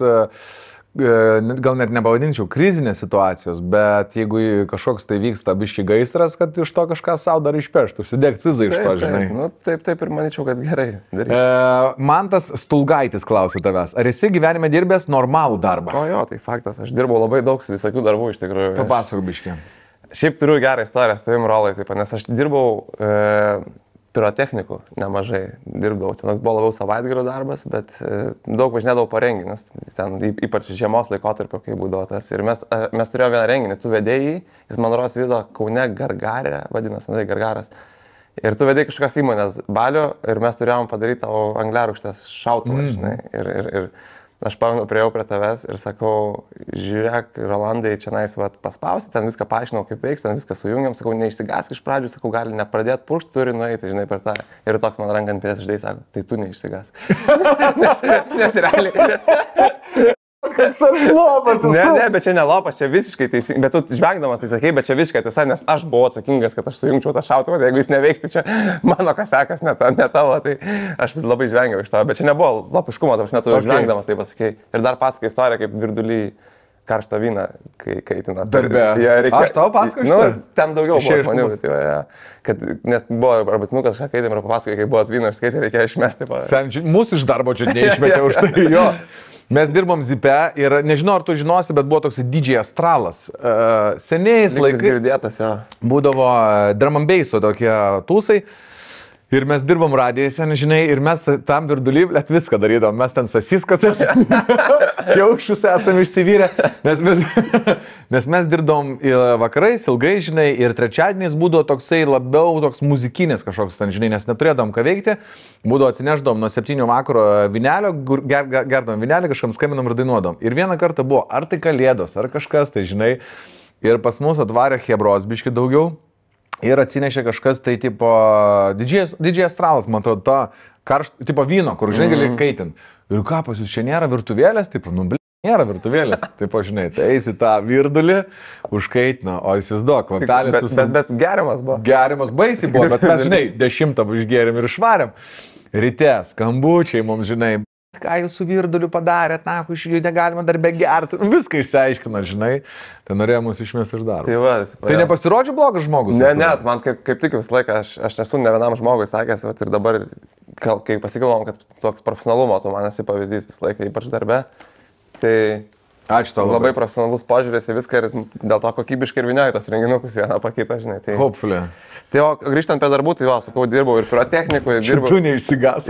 D: gal net nepavadinčiau krizinės situacijos, bet jeigu kažkoks tai vyksta biški gaisras, kad iš to kažką savo dar išpeštų, užsidėk cizai iš to, žinai.
C: Nu, taip ir manyčiau, kad gerai.
D: Mantas Stulgaitis klausė tavęs, ar esi gyvenime dirbęs normalų darbą?
C: O jo, tai faktas, aš dirbau labai daug visokių darbų iš tikrųjų.
D: Papasakok biški.
C: Šiaip turiu gerą istoriją su tavim, Rolai, taip, nes aš dirbau pirotechnikų nemažai dirbdavau. Ten buvo labiau savaitgalio darbas, bet daug važinėdavau po renginius. Ten ypač žiemos laikotarpio, kai būdavo tas. Ir mes turėjome vieną renginį, tu vedėjai, jis man rodos vydo Kaune Gargarė, vadinasi, tai Gargaras. Ir tu vedėjai kažkokios įmonės balių ir mes turėjom padaryti tavo angliarūgštės šautuvą, žinai. Ir aš pamenu, priejau prie tavęs ir sakau, žiūrėk, Rolandai, čia nais paspausti, ten viską paaiškinau, kaip veiks, ten viską sujungiam, sakau, neišsigask iš pradžių, sakau, gali nepradėti purkšti, turi nueiti, žinai, per tą. Ir toks man ranką ant pėdės ždai, sako, tai tu neišsigask. nes realiai.
D: Koks aš lopas esu.
C: Ne, bet čia ne lopas, čia visiškai teisingai, bet tu žvengdamas tai sakei, bet čia visiškai tiesa, nes aš buvau atsakingas, kad aš sujungčiau tą šautuvą, tai jeigu jis neveiks, tai čia mano kasekas, ne tavo, tai aš labai žvengiau iš to, bet čia nebuvo lopiškumo, tai aš netu žvengdamas tai pasakei. Ir dar pasakai istoriją, kaip Virdulį karštą vyną, kai kaitina.
D: Darbė. Aš tau pasakoju?
C: Nu, ten daugiau buvo žmonių, tai va, kad, nes buvo arbatinukas, kažką kaitėm ir papasakai, kai buvo vyną išskaitė, reikėjo išmesti.
D: Mūsų iš darbo čia neišmetė už tai, jo. Mes dirbom Zipe ir nežinau, ar tu žinosi, bet buvo toks DJ Astralas. Seniais laikais
C: girdėtas, jo.
D: Būdavo drum and basso tokie tūsai. Ir mes dirbom radijose, žinai, ir mes tam Virdulį, bet viską darydavom. Mes ten sasiskas esame, kiaušus esame išsivyrę, nes mes dirbdom vakarais, ilgai, žinai, ir trečiadieniais būdavo toksai labiau toks muzikinis kažkoks ten, žinai, nes neturėdom ką veikti. Būdavo atsineždom nuo 7 vakaro vinelio, gerdom vinelį, kažkam skambinam ir dainuodom. Ir vieną kartą buvo, ar tai kalėdos, ar kažkas, tai žinai, ir pas mus atvarė hebros biški daugiau. Ir atsinešė kažkas, tai tipo didžiai Astralas, man atrodo, to tipo vyno, kur, žinai, gali kaitinti. Ir ką, pas jūs čia nėra virtuvėlės, tipo, nu, nėra virtuvėlės. Tipo, žinai, tai eisi tą Virdulį, užkaitina, o įsivaizduok, vantalis susų.
C: Bet geriamas buvo.
D: Geriamas baisiai buvo, bet mes, žinai, 10 išgėrėm ir išvarėm. Ryte skambučiai mums, žinai, ką jūs su Virduliu padarėt, na, iš jų negalima darbę gerti, viską išsiaiškino, žinai, tai norėjo mus išmesti iš darbo. Tai nepasirodžia blogas žmogus?
C: Ne, man kaip tik visą laiką, aš nesu ne vienam žmogui sakęs, ir dabar, kai pasigalvom, kad toks profesionalumo, tu man esi pavyzdys visą laiką, ypač darbe, tai
D: ačiū tau
C: labai profesionalus požiūrės į viską ir dėl to kokybiškai ir vinioju tos renginukus vieną pakitą, žinai. Tai,
D: hopefully.
C: Tai o grįžtant prie darbų, tai sakau, dirbau ir pirotechnikų, ir dirbau.
D: Tu neišsigas.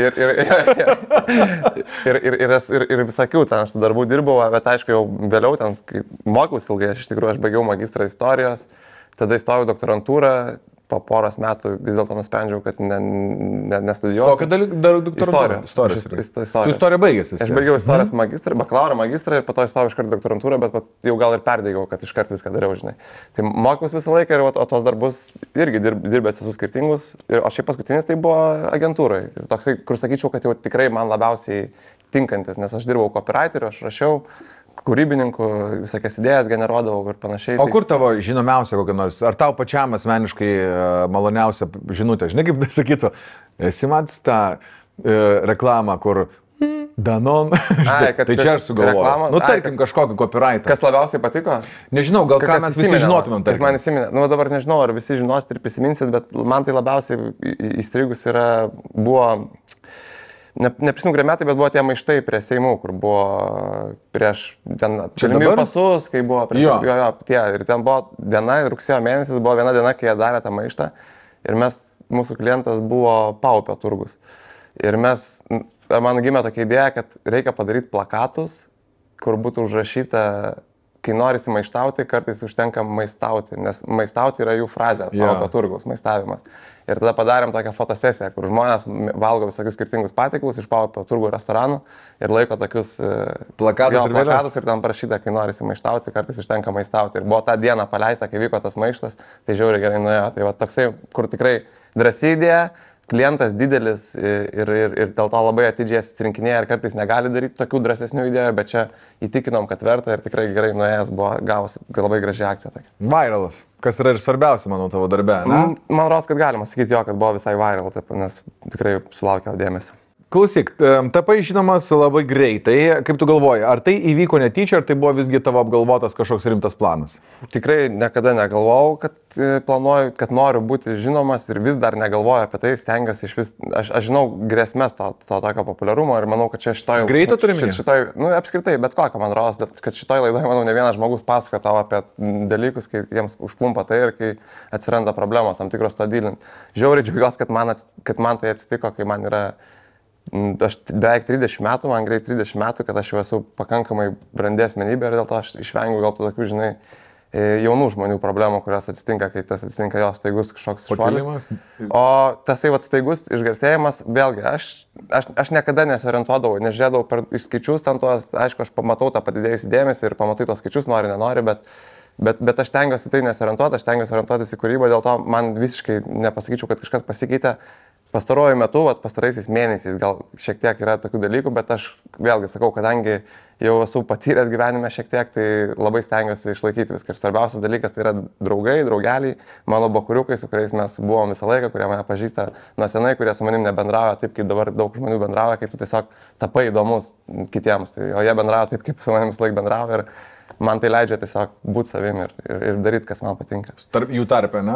C: Ir visokių ten aš tų darbų dirbau, bet aišku, jau vėliau ten, kai mokiausi ilgai, aš iš tikrųjų baigiau magistrą istorijos, tada įstojau doktorantūrą, po poros metų vis dėlto nusprendžiau, kad nestudijuosiu.
D: Kokią dar doktorantūrą?
C: Istorija.
D: Tu istoriją baigėsi?
C: Aš baigiau istorijos magistrą, bakalauro magistrą ir po to įstojau iškart doktorantūrą, bet jau gal ir perdėgiau, kad iškart viską dariau, žinai. Tai mokiausi visą laiką ir o tos darbus irgi dirbęs esu skirtingus. O šiaip paskutinis tai buvo agentūrai. Ir toksai, kur sakyčiau, kad jau tikrai man labiausiai tinkantis, nes aš dirbau copywriteriu, aš rašiau kūrybininkų, visokias idėjas generuodavau ir panašiai.
D: O kur tavo žinomiausia kokia nors, ar tau pačiam asmeniškai maloniausia žinutė? Žinai, kaip tai sakytų, esi matęs tą reklamą, kur Danon, tai čia aš sugalvojau. Nu, tarkim, kažkokį copywriter.
C: Kas labiausiai patiko?
D: Nežinau, gal ką mes visi žinotumėm.
C: Kas man įsiminė. Nu, dabar nežinau, ar visi žinosit ir prisiminsit, bet man tai labiausiai įstrigus buvo... Neprisimenu, kurie metai, bet buvo tie maištai prie Seimų, kur buvo prieš ten galimybių pasus, kai buvo ir ten buvo diena, rugsėjo mėnesis buvo viena diena, kai jie darė tą maištą ir mūsų klientas buvo Paupio turgus. Ir man gimė tokia idėja, kad reikia padaryti plakatus, kur būtų užrašyta, kai norisi maištauti, kartais užtenka maistauti, nes maistauti yra jų frazė, Paupio turgaus maistavimas. Ir tada padarėm tokią fotosesiją, kur žmonės valgo visokius skirtingus patiklus iš Paupio turgų restoranų ir laiko tokius plakatus ir ten parašyta, kai norisi maištauti, kartais užtenka maistauti. Ir buvo tą dieną paleista, kai vyko tas maištas, tai žiauriai gerai nuėjo. Tai va toksai, kur tikrai drąsi idėja, klientas didelis ir dėl to labai atidžiai atsirinkinėja ir kartais negali daryti tokių drąsesnių idėjų, bet čia įtikinom, kad verta ir tikrai gerai nuėjęs buvo, gavosi labai graži akcija. Tokia.
D: Viralas, kas yra ir svarbiausia, manau, tavo darbe, ne?
C: Man rodos, kad galima sakyti jo, kad buvo visai viral, taip, nes tikrai sulaukiau dėmesio.
D: Klausyk, tapai žinomas labai greitai, kaip tu galvoji, ar tai įvyko netyčia, ar tai buvo visgi tavo apgalvotas kažkoks rimtas planas?
C: Tikrai niekada negalvojau, kad planuoju, kad noriu būti žinomas ir vis dar negalvoju apie tai, stengiuosi iš vis, aš žinau grėsmės to tokio populiarumo ir manau, kad čia šitoj...
D: Greito turime?
C: Apskritai, bet kokią, man rodos, kad šitoj laidoje, manau, ne vienas žmogus pasako tau apie dalykus, kai jiems užklumpa tai ir kai atsiranda problemos, tam tikros to dylint. Žiauriai džiaugiuosi, kad man tai atsitiko, kai man yra... Aš beveik 30 metų, man greit 30 metų, kad aš jau esu pakankamai brandi asmenybė ir dėl to aš išvengiu gal tokių, žinai, jaunų žmonių problemų, kurios atsitinka, kai tas atsitinka jos staigus kažkoks šuolis. O tasai staigus išgarsėjimas, vėlgi, aš niekada nesiorientuodavau, nežiūrėdavau per skaičius ten tuos, aišku, aš pamatau tą padidėjusį dėmesį ir pamatai tos skaičius, nori, nenori, bet aš stengiuosi tai nesiorientuoti, aš stengiuosi orientuotis į kūrybą, dėl to man visiškai nepasakyčiau, kad kažkas pasikeitė. Pastaruoju metu, pastaraisiais mėnesiais gal šiek tiek yra tokių dalykų, bet aš vėlgi sakau, kadangi jau esu patyręs gyvenime šiek tiek, tai labai stengiuosi išlaikyti viską. Ir svarbiausias dalykas tai yra draugai, draugeliai, mano bachuriukai, su kuriais mes buvom visą laiką, kurie mane pažįsta nuo senai, kurie su manim nebendrauja taip, kaip dabar daug žmonių bendrauja, kai tu tiesiog tapai įdomus kitiems. O jie bendrauja taip, kaip su manim visą laiką bendrauja. Ir man tai leidžia tiesiog būti savim ir daryti, kas man patinka.
D: Tarp jų tarpe, ne?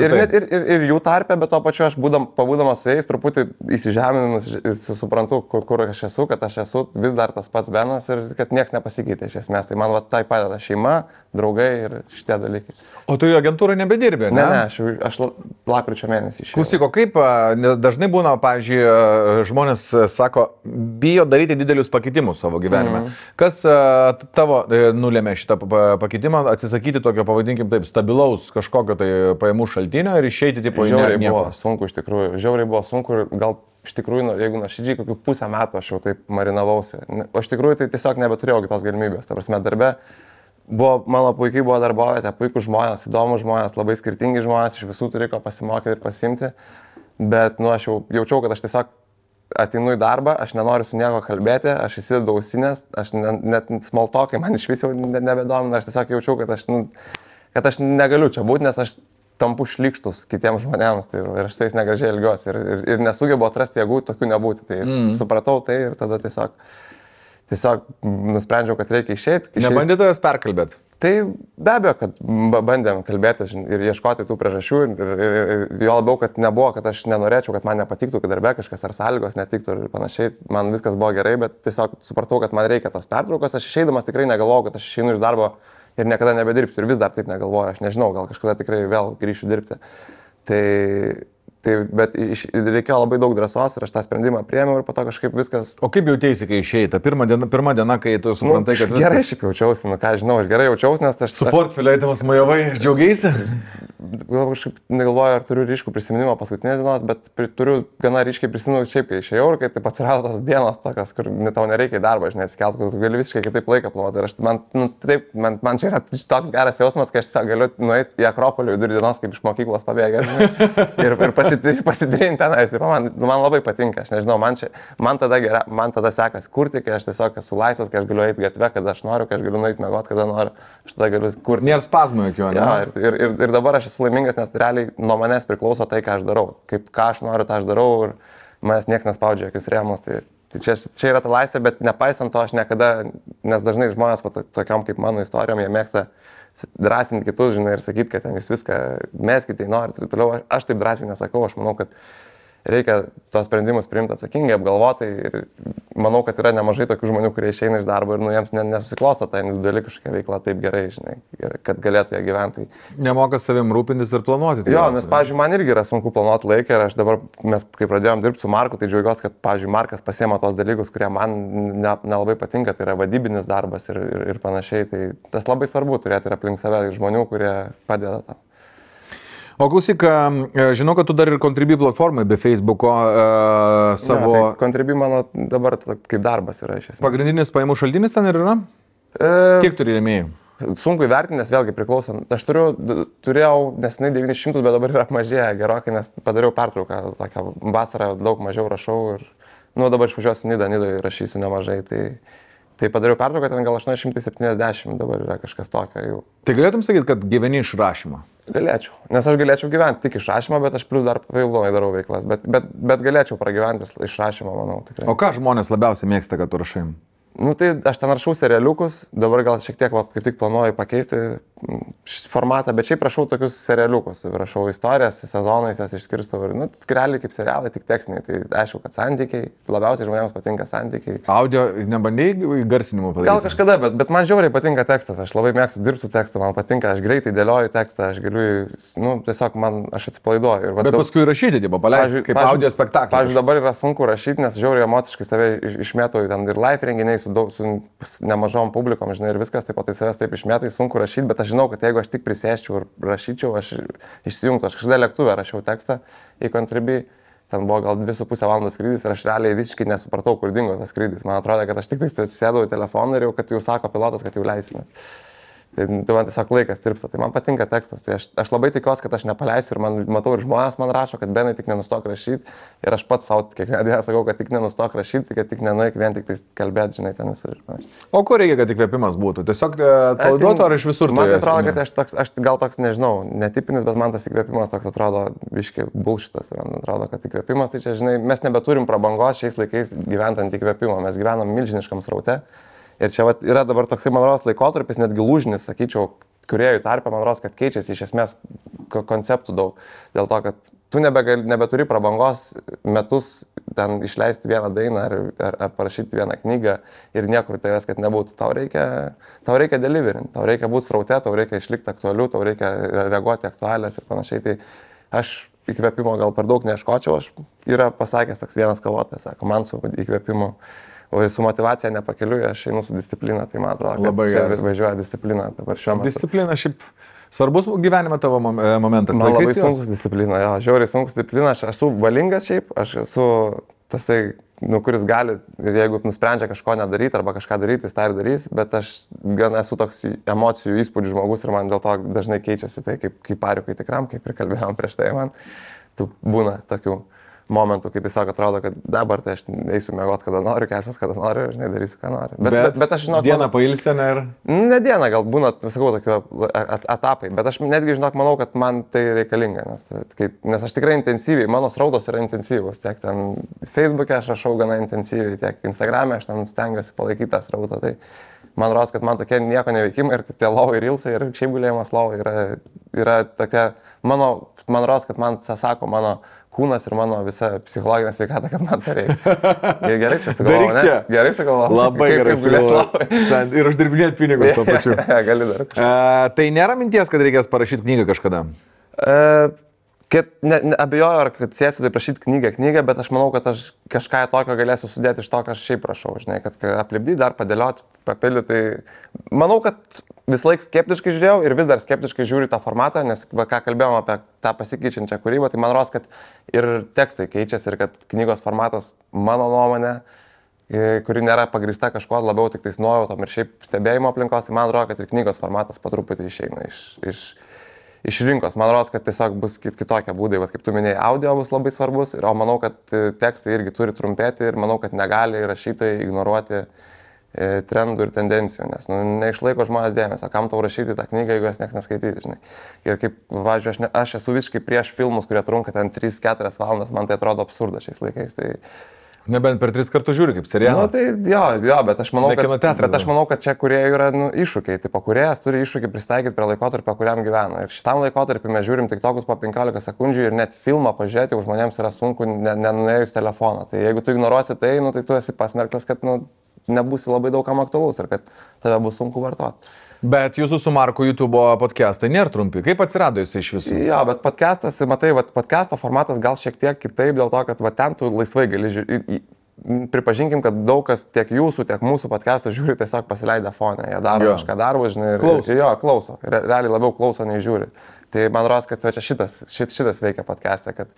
C: Ir jų tarpe, bet to pačiu aš pabūdamas su jais truputį įsižeminus, suprantu, kur aš esu, kad aš esu vis dar tas pats Benas ir kad niekas nepasikeitė iš esmės. Tai man tai padeda šeima, draugai ir šitie dalykai.
D: O tu jų agentūrai nebedirbė, ne?
C: Ne, aš lapkričio mėnesį išėjau.
D: Klausyk, o kaip, nes dažnai būna, pavyzdžiui, žmonės sako, bijo daryti didelius pakeitimus savo gyvenime. Kas tavo nulėmė šitą pakeitimą, atsisakyti tokio, pavadinkim taip, stabilaus kažkokio tai pajamų šaltinio ir išeiti tipo į nieko?
C: Žiauriai buvo sunku iš tikrųjų, žiauriai buvo sunku ir gal iš tikrųjų, jeigu nuoširdžiai kokių pusę metų aš jau taip marinavausi. O iš tikrųjų tai tiesiog nebeturėjau kitos galimybės. Ta prasme, darbe mano puikiai buvo darbovietė, puikūs žmonės, įdomus žmonės, labai skirtingi žmonės, iš visų turi ko pasimokyti ir pasimti, bet aš jau jaučiau, kad aš tiesiog ateinu į darbą, aš nenoriu su nieko kalbėti, aš įsidedu ausinės, aš net smalltalkai man iš vis jau nebedomina, aš tiesiog jaučiau, kad aš negaliu čia būti, nes aš tampu šlykštus kitiems žmonėms ir aš su jais negražiai elgiuosi ir nesugebu atrasti jėgų tokių nebūti. Tai supratau tai ir tada tiesiog nusprendžiau, kad reikia išeiti.
D: Nebandė tavęs perkalbėti?
C: Tai be abejo, kad bandėm kalbėtis ir ieškoti tų priežasčių ir jo labiau, kad nebuvo, kad aš nenorėčiau, kad man nepatiktų, kad darbe kažkas ar sąlygos netiktų ir panašiai. Man viskas buvo gerai, bet tiesiog supratau, kad man reikia tos pertraukos. Aš išeidamas tikrai negalvojau, kad aš išeinu iš darbo ir niekada nebedirbsiu ir vis dar taip negalvoju. Aš nežinau, gal kažkada tikrai vėl grįšiu dirbti. Bet reikėjo labai daug drąsos ir aš tą sprendimą priėmiau ir po to kažkaip viskas...
D: O kaip jautėsi, kai išeita? Pirma diena, kai tu suprantai, kad viskas...
C: Gerai šiaip jaučiausi, ką žinau, aš gerai jaučiausi, nes aš...
D: Su portfeliu eidamas mojavai, džiaugiaisi?
C: Kažkaip negalvoju, ar turiu ryškų prisiminimą paskutinės dienos, bet turiu gana ryškiai prisiminimą šiaip, kai išėjau ir kai taip atsirado tos dienos tokios, kur tau nereikia į darbą, žinai, atsikelt, kad tu gali visiškai kitaip laiką planuoti. Ir man čia yra toks geras jausmas, kai aš galiu nueiti į Akropolį vidurį dienos, kaip iš mokyklos pabėgęs ir pasidalinti tenais. Man labai patinka, aš nežinau, man tada sekasi kurti, kai aš tiesiog esu laisvas, kai aš galiu eiti gatve, kada aš noriu, kai aš galiu nueiti miegoti, kada noriu, aš tada galiu kurti.
D: Nėra spazmų jokių, ne?
C: Ja, ir dabar aš esu laimingas, nes realiai nuo manęs priklauso tai, ką aš darau. Ką aš noriu, tą aš darau ir manęs niekas nespaudžia jokius rėmus. Tai čia yra ta laisvė, bet nepaisant to aš niekada, nes dažnai žmonės tokiam kaip mano istorijom, jie mėgsta drąsinti kitus, žinai, ir sakyti, kad jūs viską meskite, norit ir toliau. Aš taip drąsiai nesakau, aš manau, kad reikia tos sprendimus priimti atsakingai, apgalvotai ir manau, kad yra nemažai tokių žmonių, kurie išeina iš darbo ir jiems nesusiklosto ta individuali kažkokia veikla taip gerai, žinai, kad galėtų jie gyventi.
D: Nemoka savim rūpintis ir planuoti.
C: Jo, nes, pavyzdžiui, man irgi yra sunku planuoti laiką ir aš dabar, kai pradėjom dirbti su Marku, tai džiaugiuosi, kad, pavyzdžiui, Markas pasiema tos dalykus, kurie man nelabai patinka, tai yra vadybinis darbas ir panašiai. Tai tas labai svarbu turėti ir aplink save žmonių, kurie padeda tam.
D: O klausyk, žinau, kad tu dar ir Contribui platformai be Facebooko savo...
C: Ja, tai Contribui mano dabar kaip darbas yra iš esmės.
D: Pagrindinis pajamų šaltinis ten ir yra? Kiek turi rėmėjų?
C: Sunku įvertinti, nes vėlgi priklauso. Aš turėjau nesnai 900, bet dabar yra apmažėję gerokai, nes padariau pertrauką. Tokią vasarą daug mažiau rašau ir dabar išvažiuosiu Nidą rašysiu nemažai. Tai padariau pertrauką, ten gal 870 dabar yra kažkas tokio jau.
D: Tai galėtum sakyti, kad gyveni iš rašymo?
C: Galėčiau, nes aš galėčiau gyventi tik iš rašymo, bet aš plus dar papildomai darau veiklas. Bet galėčiau pragyventi iš rašymo, manau, tikrai.
D: O ką žmonės labiausiai mėgsta, kad tu rašai?
C: Tai aš ten rašau serialiukus, dabar gal šiek tiek kaip tik planuoju pakeisti formatą, bet šiaip rašau tokius serialiukus, rašau istorijas, sezonais juos išskirstau ir, realiai kaip serialai, tik tekstiniai, tai aišku, kad santykiai, labiausiai žmonėms patinka santykiai.
D: Audio nebandėjai garsinimų padaryti?
C: Gal kažkada, bet man žiauriai patinka tekstas, aš labai mėgstu dirbti su tekstu, man patinka, aš greitai dėlioju tekstą, aš galiu, tiesiog aš atsipalaiduoju.
D: Bet paskui rašyti, paleisti kaip audio spektaklį.
C: Pavyzdžiui, dabar yra sunku rašyti, nes žiauriai emociškai save išmėtau ten ir live renginiai su nemažom publikom, žinai, ir viskas, taip pat tai savęs taip išmėtai, sunku rašyti, bet aš žinau, kad jeigu aš tik prisėsčiau ir rašyčiau, aš išsijungtų. Aš kažkada lėktuvę rašiau tekstą į Contribui, ten buvo gal 2,5 valandos skrydis ir aš realiai visiškai nesupratau, kur dingo tas skrydis. Man atrodo, kad aš tik atsisėdau į telefoną ir jau, kad jau sako pilotas, kad jau leisimės. Tai man tiesiog laikas tirpsta, tai man patinka tekstas, tai aš labai tikiuosi, kad aš nepaleisiu ir matau ir žmonės man rašo, kad Benai tik nenustok rašyti ir aš pats savo kiekvieną dieną sakau, kad tik nenustok rašyti, kad tik nenueik vien tik kalbėti, žinai, ten visur ir panašiai.
D: O ko reikia, kad įkvėpimas būtų? Tiesiog palaiduotų ar iš visur?
C: Man atrodo, kad aš gal toks, nežinau, netipinis, bet man tas įkvėpimas toks atrodo biški bullshitas, man atrodo, kad įkvėpimas, tai čia, žinai, mes nebeturim prabangos šiais laikais gyventant įkvėpimo, mes gyvenam milžiniškam sraute. Ir čia yra dabar toksai, man rodos, laikotarpis, netgi lūžinis, sakyčiau, kuriejų tarpe, man rodos, kad keičiasi iš esmės konceptų daug. Dėl to, kad tu nebeturi prabangos metus ten išleisti vieną dainą ar parašyti vieną knygą ir niekur tavęs, kad nebūtų. Tau reikia deliverinti, tau reikia būti sraute, tau reikia išlikti aktualiu, tau reikia reaguoti aktualias ir panašiai. Tai aš įkvėpimo gal per daug neieškočiau, aš yra pasakęs toks vienas kovotojas, sako, man su įkvėpimu. O su motivacija nepakeliui, aš einu su disciplina, tai man atrodo, kad čia važiuoja disciplina dabar šiuo metu.
D: Disciplina šiaip svarbus gyvenime tavo momentas.
C: Man labai sunkus disciplina, jo, žiauriai sunkus disciplina, aš esu valingas šiaip, aš esu tasai, kuris gali ir jeigu nusprendžia kažko nedaryti arba kažką daryti, jis tą ir darys, bet aš gan esu toks emocijų įspūdžių žmogus ir man dėl to dažnai keičiasi tai kaip pariukui tikram, kaip ir kalbėjom prieš tai man, būna tokių momentų, kai tiesiog atrodo, kad dabar tai aš eisiu mėgoti, kada noriu, kelsiuos, kada noriu, žinai, darysiu, ką noriu. Bet aš žinok...
D: Dieną pailsėne ir...
C: Ne dieną, gal būna, sakau, tokie etapai, bet aš netgi, žinok, manau, kad man tai reikalinga, nes aš tikrai intensyviai, mano srautos yra intensyvus, tiek ten Facebook'e aš rašau gana intensyviai, tiek Instagram'e aš ten stengiuosi palaikyti tą srautą, tai man rodos, kad man tokie nieko neveikimai ir tie lovai ir ilsai ir šiaip gulėjimas lovai yra tokia, man rodos, kad man sako mano kūnas ir mano visa psichologinė sveikata, kad man tai reikia. Gerai čia sugalvojau, ne? Gerai sugalvojau.
D: Labai gerai sugalvojau. Ir uždirbinėti pinigus to pačiu.
C: Gali dar.
D: Tai nėra minties, kad reikės parašyti knygą kažkada?
C: Abejoju, ar kad sėsiu tai prašyti knygą, bet aš manau, kad aš kažką tokio galėsiu sudėti iš to, ką aš šiaip prašau, žinai, kad aplipdyti, dar padėlioti, papildyti. Tai manau, kad visą laiką skeptiškai žiūrėjau ir vis dar skeptiškai žiūriu tą formatą, nes ką kalbėjom apie tą pasikeičiančią kūrybą, tai man rodos, kad ir tekstai keičiasi ir kad knygos formatas, mano nuomonė, kuri nėra pagrįsta kažkuo labiau tik tais nuojautom ir šiaip stebėjimo aplinkos, tai man atrodo, kad ir knygos formatas po truputį išeina iš rinkos. Man rodos, kad tiesiog bus kitokie būdai, kaip tu minėjai, audio bus labai svarbus, o manau, kad tekstai irgi turi trumpėti ir manau, kad negali rašytojai ignoruoti trendų ir tendencijų, nes neišlaiko žmonės dėmesio, kam tau rašyti tą knygą, jeigu jas nieks neskaityti, žinai. Ir kaip, važiuoju, aš esu visiškai prieš filmus, kurie trunka ten 3-4 valandas, man tai atrodo absurdas šiais laikais. Tai...
D: Nebent per 3 kartus žiūri kaip serialą.
C: Tai jo, bet aš manau, kad čia kūrėjų yra iššūkiai. Tipo, kūrėjas turi iššūkį pristaikyti prie laikotarpio, kuriam gyvena. Ir šitam laikotarpiu mes žiūrim tik tokius po 15 sekundžių ir net filmą pažiūrėti už žmonėms yra sunku nenuėjus telefoną. Tai jeigu tu ignoruosi tai, tai tu esi pasmerktas, kad nebūsi labai daug kam aktualus ir kad tave bus sunku vartoti.
D: Bet jūsų su Marku YouTube podcastai nėra trumpi. Kaip atsirado jis iš visų?
C: Jo, bet podcastas, matai, podcasto formatas gal šiek tiek kitaip dėl to, kad ten tu laisvai gali žiūrėti. Pripažinkim, kad daug kas tiek jūsų, tiek mūsų podcastų žiūri tiesiog pasileidę fone. Jie daro kažką darbo, žinai. Klauso. Realiai labiau klauso, nei žiūri. Tai man rodos, kad čia šitas veikia podcast'e, kad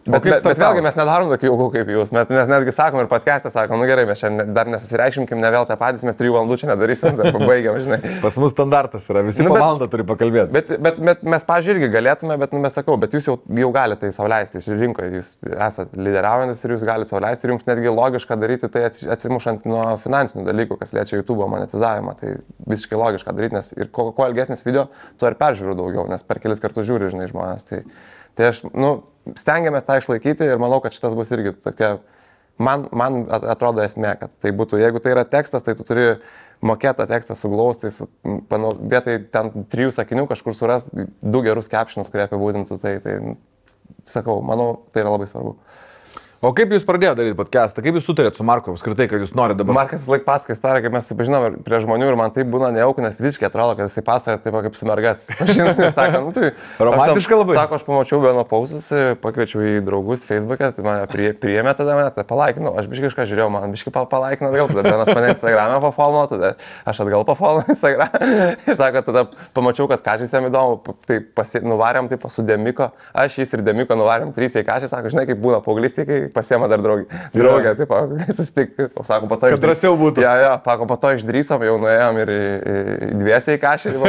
C: Bet vėlgi mes nedarom tokių ilgų kaip jūs. Mes netgi sakom ir podcast'e sakom, nu gerai, mes šiandien dar nesusireikšimkim, ne vėl tą patys, mes 3 valandų čia nedarysim, tai pabaigiam, žinai.
D: Pas mus standartas yra, visi po valandą turi pakalbėti.
C: Bet mes, pavyzdžiui, irgi galėtume, bet mes sakau, bet jūs jau galite tai sau leisti iš rinkoje, jūs esate lyderiaujantis ir jūs galite sau leisti ir jums netgi logiška daryti tai atsimušant nuo finansinių dalykų, kas liečia YouTube monetizavimą. Tai visiškai logiška daryti, nes ir kuo ilgesnis video, tuo ir peržiūrų daugiau, nes per kelis kartus žiūri, žinai, žmonės. Tai aš, stengiamės tą išlaikyti ir manau, kad šitas bus irgi tokia, man atrodo esmė, kad tai būtų, jeigu tai yra tekstas, tai tu turi mokėti tą tekstą suglausti, vietoj ten 3 sakinių kažkur suras 2 gerus captionus, kurie apibūdintų tai sakau, manau, tai yra labai svarbu.
D: O kaip jūs pradėjote daryti podcastą? Kaip jūs sutarėt su Marku apskritai, kad jūs norite dabar?
C: Markas vis laik pasakoja istoriją, kaip mes susipažinom prie žmonių ir man tai būna nejauku, nes visiškai atrodo, kad jisai pasakoja taip kaip su mergatis. Sako, tai
D: romantiška labai.
C: Sako, aš pamačiau vieno pausus, pakviečiau į draugus Facebook'e, tai mane priėmė tada mane, tai palaikinau, aš biškai kažką žiūrėjau, man biškai palaikinau atgal, tada vienas mane Instagram'e pafollow, tada aš atgal pafollow Instagram'e ir sako, tada pamačiau, kad kažkas jam įdomu, tai nuvarėm taip su Demiko, aš jis ir Demiko nuvarėm 3 į kažkas, sako, žinai, kaip būna paauglystėje, kai pasiema dar draugė, taip, susitikti, sako, po to
D: kad drąsiau būtų.
C: Ja, pako, po to išdrįsom, jau nuėjom ir dviesiai į kažką ir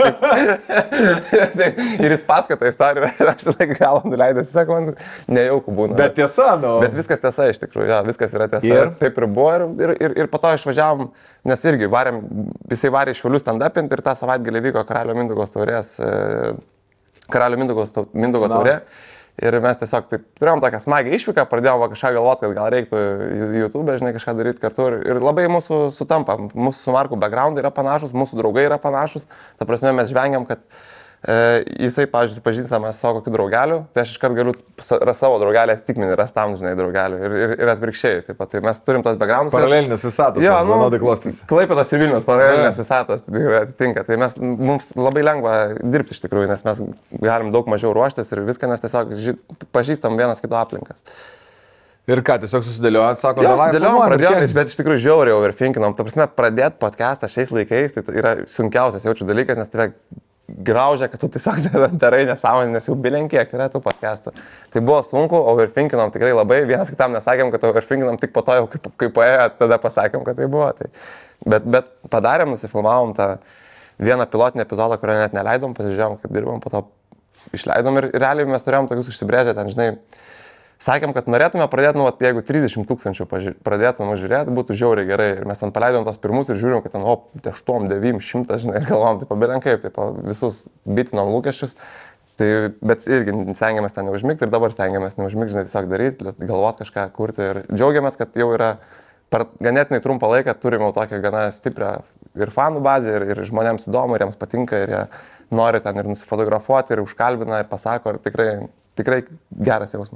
C: pavažiuoti. Ir jis pasakoja tą istoriją, aš tai galą nuleidęs, sako, man nejauku būna.
D: Bet tiesa,
C: Bet viskas tiesa iš tikrųjų, ja, viskas yra tiesa. Ir taip ir buvo ir po to išvažiavom, nes irgi jisai varė iš Šiaulių stand-upinti ir tą savaitgalį vyko Karalių Mindaugo taurės, Karalių Mindaugo taurė. Ir mes tiesiog taip turėjom tokią smagią išvyką, pradėjom kažką galvoti, kad gal reiktų YouTube, žinai, kažką daryti kartu. Ir labai mūsų sutampa, mūsų su Marku backgroundai yra panašus, mūsų draugai yra panašus. Ta prasme, mes žvengiam, kad jisai, pavyzdžiui, pažįstamas savo kokių draugelių, tai aš iškart galiu savo draugelį atitikmenį rasti tam, žinai, draugelių. Ir atvirkščiai. Taip pat, tai mes turim tos backgroundus.
D: Paralelinės visatos.
C: Jo,
D: vienodai klostysi.
C: Klaipėdos ir Vilnius paralelinės visatos atitinka. Tai mums labai lengva dirbti iš tikrųjų, nes mes galim daug mažiau ruoštis ir viską, nes tiesiog pažįstam vienas kito aplinkas.
D: Ir ką, tiesiog susidėliojot, sako,
C: pradėjom, bet iš tikrųjų žiauriai overthinkinom. Ta prasme, pradėti podcastą šiais laikais, tai yra sunkiausias jaučiu dalykas, nes tai graužia, kad tu tiesiog darai nesąmonę, nes jau bilen kiek yra tų podcastų. Tai buvo sunku, overthinkinom tikrai labai, vienas kitam nesakėm, kad overthinkinom, tik po to jau kaip paėjo, tada pasakėm, kad tai buvo. Tai. Bet padarėm, nusifilmavom tą vieną pilotinį epizodą, kurio net neleidom, pasižiūrėjom, kaip dirbom, po to išleidom ir realiai mes turėjom tokius užsibrėžę, ten, žinai, sakėm, kad norėtume pradėti, jeigu 30 000 pradėtume žiūrėti, būtų žiauriai gerai. Ir mes ten paleidom tos pirmus ir žiūrim, kad ten, 8, 9, 100, žinai, ir galvom, tai pabilen kaip, tai visus bitinom lūkesčius. Tai, bet irgi stengiamės ten neužmigti ir dabar stengiamės neužmigti, žinai, tiesiog daryti, galvoti kažką kurti. Ir džiaugiamės, kad jau yra per ganėtinai trumpą laiką turime tokią gana stiprią ir fanų bazę, ir žmonėms įdomu, ir jiems patinka, ir jie nori ten ir nusifotografuoti, ir užkalbina, ir pasako, ir tikrai geras jausmas.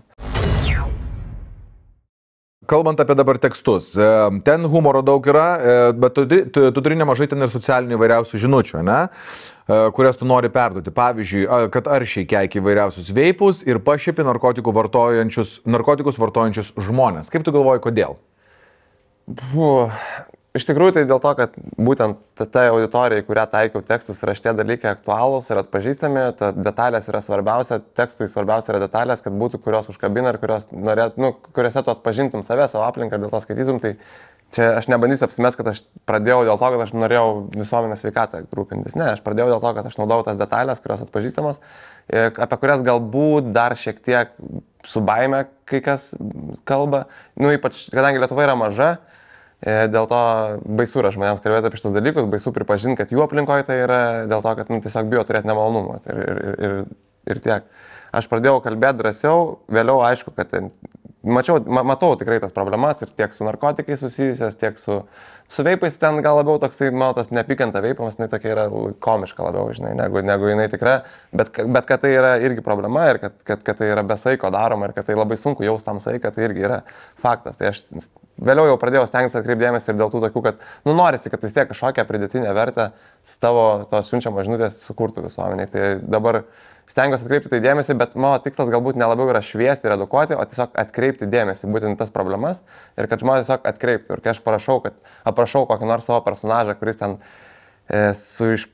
D: Kalbant apie dabar tekstus, ten humoro daug yra, bet tu turi nemažai ten ir socialinių įvairiausių žinučių, ne? Kurias tu nori perduoti. Pavyzdžiui, kad aršiai keiki įvairiausius veipus ir pašiepi narkotikus vartojančius žmonės. Kaip tu galvoji, kodėl?
C: Iš tikrųjų, tai dėl to, kad būtent ta auditorija, kurią taikiau tekstus, yra šitie dalykai aktualūs ir atpažįstami, ta detalės yra svarbiausia, tekstui svarbiausia yra detalės, kad būtų, kurios užkabina ir kuriuose tu atpažintum save, savo aplinką ir dėl to skaitytum. Tai čia aš nebandysiu apsimest, kad aš pradėjau dėl to, kad aš norėjau visuomenės sveikatą rūpintis. Ne, aš pradėjau dėl to, kad aš naudojau tas detalės, kurios atpažįstamos, apie kurias galbūt dar šiek tiek su baime kai kas kalba. Ypač, kadangi Lietuva yra maža, dėl to baisu yra žmonėms kalbėti apie šitus dalykus, baisu pripažinti, kad jų aplinkoje tai yra dėl to, kad tiesiog bijo turėti nemalonumą ir tiek. Aš pradėjau kalbėti drąsiau, vėliau aišku, kad matau tikrai tas problemas ir tiek su narkotikais susijusias, tiek su veipais, ten gal labiau toksai, tas neapykanta veipams, jinai tokia yra komiška labiau, žinai, negu jinai tikra, bet kad tai yra irgi problema ir kad tai yra be saiko daroma ir kad tai labai sunku jaust tam saiką, tai irgi yra faktas. Tai aš vėliau jau pradėjau stengtis atkreipdėmės ir dėl tų tokių, kad norisi, kad vis tiek kažkokią pridėtinę vertę tavo tos siunčiamos žinutės sukurtų visuomeniai. Tai dabar stengiuosi atkreipti tai dėmesį, bet mano tikslas galbūt nelabiau yra šviesti ir edukuoti, o tiesiog atkreipti dėmesį būtent tas problemas ir kad žmonės tiesiog atkreiptų. Ir kai aš aprašau kokį nors savo personažą, kuris ten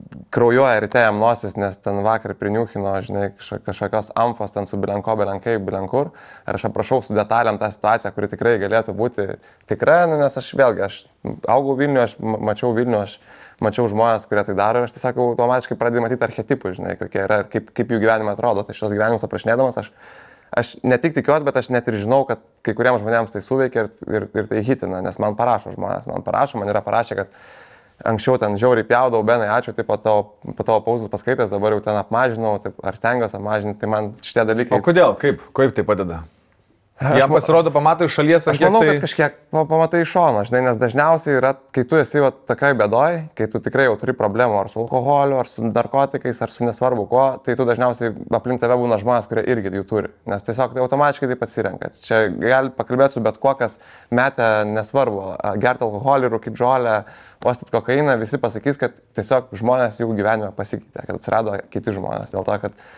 C: kraujuoja ryte jam nosis, nes ten vakar priniuchino, žinai, kažkokios amfos ten su bilenkai, bilenkur. Ir aš aprašau su detaliam tą situaciją, kuri tikrai galėtų būti tikra, nes aš augau Vilniuje, aš mačiau Vilnių, aš mačiau žmonės, kurie tai daro ir aš tiesiog automatiškai pradėjau matyti archetipų, žinai, kokie yra ir kaip jų gyvenime atrodo. Tai šios gyvenimus aprašinėdamas aš ne tik tikiuosi, bet aš net ir žinau, kad kai kuriems žmonėms tai suveikia ir tai hitina, nes man parašo žmonės, man yra parašę, kad anksčiau ten žiauriai pjaudavau, Benai, ačiū, tai po tavo pauzus paskaitęs, dabar jau ten apmažinau, taip, ar stengiuosi apmažinti, tai man šitie dalykai...
D: O kodėl? Kaip tai padeda? Jam pasirodo, pamatai iš šalies,
C: aš manau, kad kažkiek pamatai iš šono, žinai, nes dažniausiai yra, kai tu esi tokioj bėdoj, kai tu tikrai jau turi problemų ar su alkoholiu, ar su narkotikais, ar su nesvarbu ko, tai tu dažniausiai aplink tave būna žmonės, kurie irgi jų turi, nes tiesiog tai automatiškai taip atsirenka. Čia galit pakalbėti su bet kuo, kas metė nesvarbu, gerti alkoholį, rūkyti žolę, uostyti kokainą, visi pasakys, kad tiesiog žmonės jų gyvenime pasikeitė, kad atsirado kiti žmonės, dėl to, kad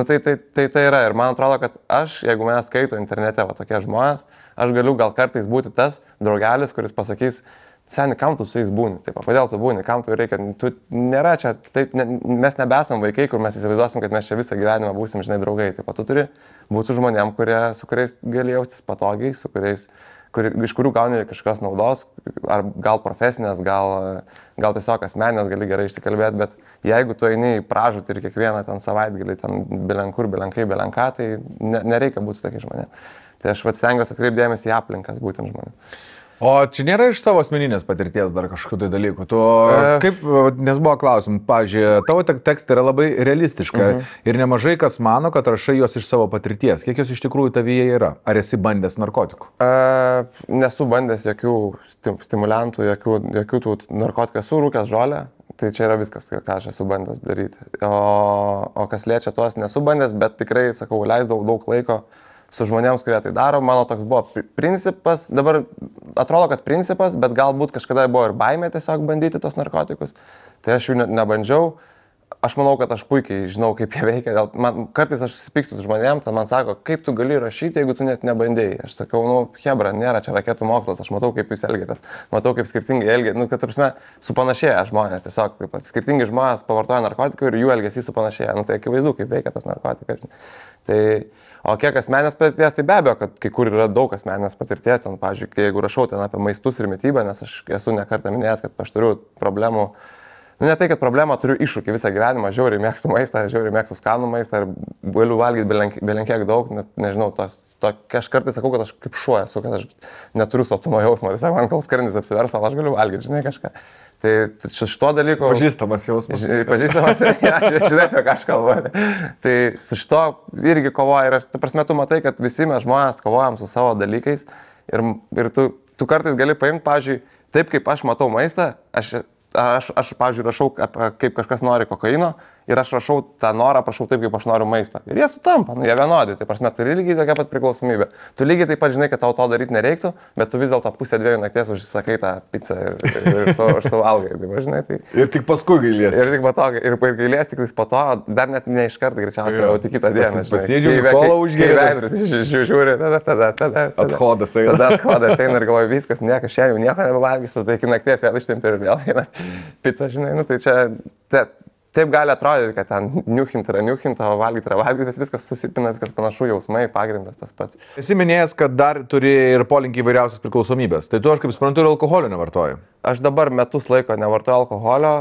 C: tai yra ir man atrodo, kad aš, jeigu mane skaito internete tokie žmonės, aš galiu gal kartais būti tas draugelis, kuris pasakys, seni, kam tu su jais būni, taip, kodėl tu būni, kam tu reikia, tu nėra čia, taip, mes nebesam vaikai, kur mes įsivaizduosim, kad mes čia visą gyvenimą būsim, žinai, draugai, taip, tu turi būti su žmonėm, su kuriais gali jaustis patogiai, iš kurių gauni kažkokios naudos, ar gal profesinės, gal tiesiog asmeninės, gali gerai išsikalbėti, bet jeigu tu eini į pražūtį ir kiekvieną ten savaitgalį, ten bilenką, tai nereikia būti su tokiais žmonėmis. Tai aš stengiuosi atkreipdėmėsi į aplinkas būtent žmonių.
D: O čia nėra iš tavo asmeninės patirties dar kažkokių tai dalykų. Tu kaip, nes buvo klausimų, pavyzdžiui, tavo tekstai yra labai realistiška ir nemažai kas mano, kad rašai jos iš savo patirties. Kiek jos iš tikrųjų tavyje yra? Ar esi bandęs narkotikų?
C: Nesu bandęs jokių stimulantų, jokių tų narkotikų, esu rūkęs žolę. Tai čia yra viskas, ką aš esu bandęs daryti. O kas liečia tuos, nesu bandęs, bet tikrai, sakau, leisdavau daug laiko su žmonėms, kurie tai daro. Mano toks buvo principas, dabar atrodo, kad principas, bet galbūt kažkada buvo ir baimė tiesiog bandyti tos narkotikus. Tai aš jų nebandžiau. Aš manau, kad aš puikiai žinau, kaip jie veikia. Kartais aš susipykstu su žmonėms, tai man sako, kaip tu gali rašyti, jeigu tu net nebandėjai. Aš sakau, hebra, nėra čia raketų mokslas, aš matau, kaip jūs elgiatės, matau, kaip skirtingai elgiatės. Kad, prasme, supanašėja žmonės, tiesiog taip pat skirtingi žmonės pavartoja narkotikų ir jų elgesys supanašėja. Tai akivaizdu, kaip veikia tas narkotikas. O kiek asmenės patirties, tai be abejo, kad kai kur yra daug asmenės patirties. Pavyzdžiui, jeigu rašau ten apie maistus ir mitybą, nes aš esu ne kartą minėjęs, kad aš turiu problemų. Ne tai, kad problemą turiu iššūkį visą gyvenimą, žiauriai mėgstu maistą, žiauriai mėgstu skanų maistą ir galiu valgyti belenkiek daug, nežinau, aš kartais sakau, kad aš kaip šuo esu, kad aš neturiu sotumo jausmo, tiesiog man kol skrandis apsiversa, aš galiu valgyti, žinai, kažką. Tai šito dalyko...
D: Pažįstamas jausmas.
C: Pažįstamas, žinai, apie ką aš kalbuoju. Tai su šito irgi kovoja ir ta prasme, tu matai, kad visi mes žmonės kovojam su savo dalykais ir tu kartais gali paimti, pavyzdžiui, taip kaip aš matau maistą, aš pavyzdžiui, rašau, kaip kažkas nori kokaino ir aš rašau tą norą, prašau taip, kaip aš noriu maistą. Ir jie sutampa, jie vienodi, tai prasme, turi lygiai tokia pat priklausomybė. Tu lygiai taip pat žinai, kad tau to daryti nereiktų, bet tu vis dėlto 1:30 nakties užsisakai tą pizzą ir suvalgai, tai žinai. Tai...
D: Ir tik paskui gailėsi.
C: Ir gailėsi, tik po to, dar net ne iš karto greičiausiai, o tik kitą dieną.
D: Pasėdžiu, kolą užgėrė.
C: Žiūri, tada.
D: Athodas eina.
C: Tada athodas eina ir galvoju, viskas, šiandien jau nieko nebevalgysiu, tai iki nakties vėl ištempi ir vėl eina pizza, žinai, tai čia... Taip gali atrodyti, kad ten niuchint yra niuchint, o valgyti yra valgyti, bet viskas susipina, viskas panašu, jausmai, pagrindas tas pats.
D: Esi minėjęs, kad dar turi ir polinkį įvairiausias priklausomybės. Tai tu, aš kaip suprantu, ir alkoholio nevartoji.
C: Aš dabar metus laiko nevartoju alkoholio.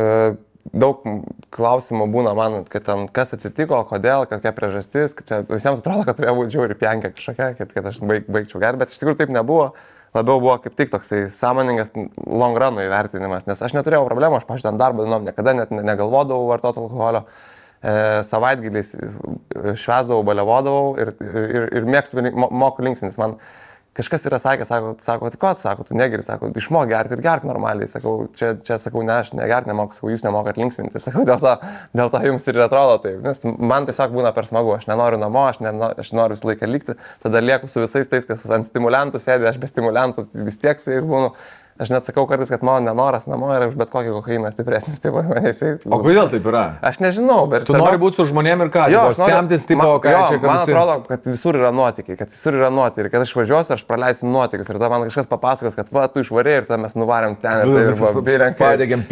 C: Daug klausimų būna man, kad ten kas atsitiko, kodėl, kokia priežastis. Čia visiems atrodo, kad turėjo būti žiauriai piankė kažkokia, kad aš baigčiau gerti, bet iš tikrųjų taip nebuvo. Labiau buvo kaip tik toksai sąmoningas long runų įvertinimas, nes aš neturėjau problemų, aš pažiūrėjau darbą dienom, niekada net negalvodavau vartoti alkoholio, savaitgaliais švęsdavau, baliavodavau ir mėgstu, moku linksmintis. Man kažkas yra sakė, sako, tai ko tu, sako, tu negeri, sako, išmok gerti ir gerk normaliai, sakau, čia sakau, ne, aš negerti nemoku, sakau, jūs nemokat linksminti, sakau, dėl to jums ir atrodo taip, nes man tiesiog būna per smagu, aš nenoriu namo, aš noriu visą laiką likti, tada lieku su visais tais, kas ant stimulantų sėdi, aš be stimulantų vis tiek su jais būnu. Aš net sakau kartais, kad mano nenoras namo yra už bet kokį kokainą stipresnis. O
D: kodėl taip yra?
C: Aš nežinau, bet...
D: Tu nori būti su žmonėm ir ką? Semtis tipo, ką čia, kad...
C: Man atrodo, kad visur yra nuotykiai, ir kad aš važiuosiu, aš praleisiu nuotykius ir tada man kažkas papasakos, kad va, tu išvarė ir tada mes nuvarėm ten ir tai ir padėgiam
D: pienį.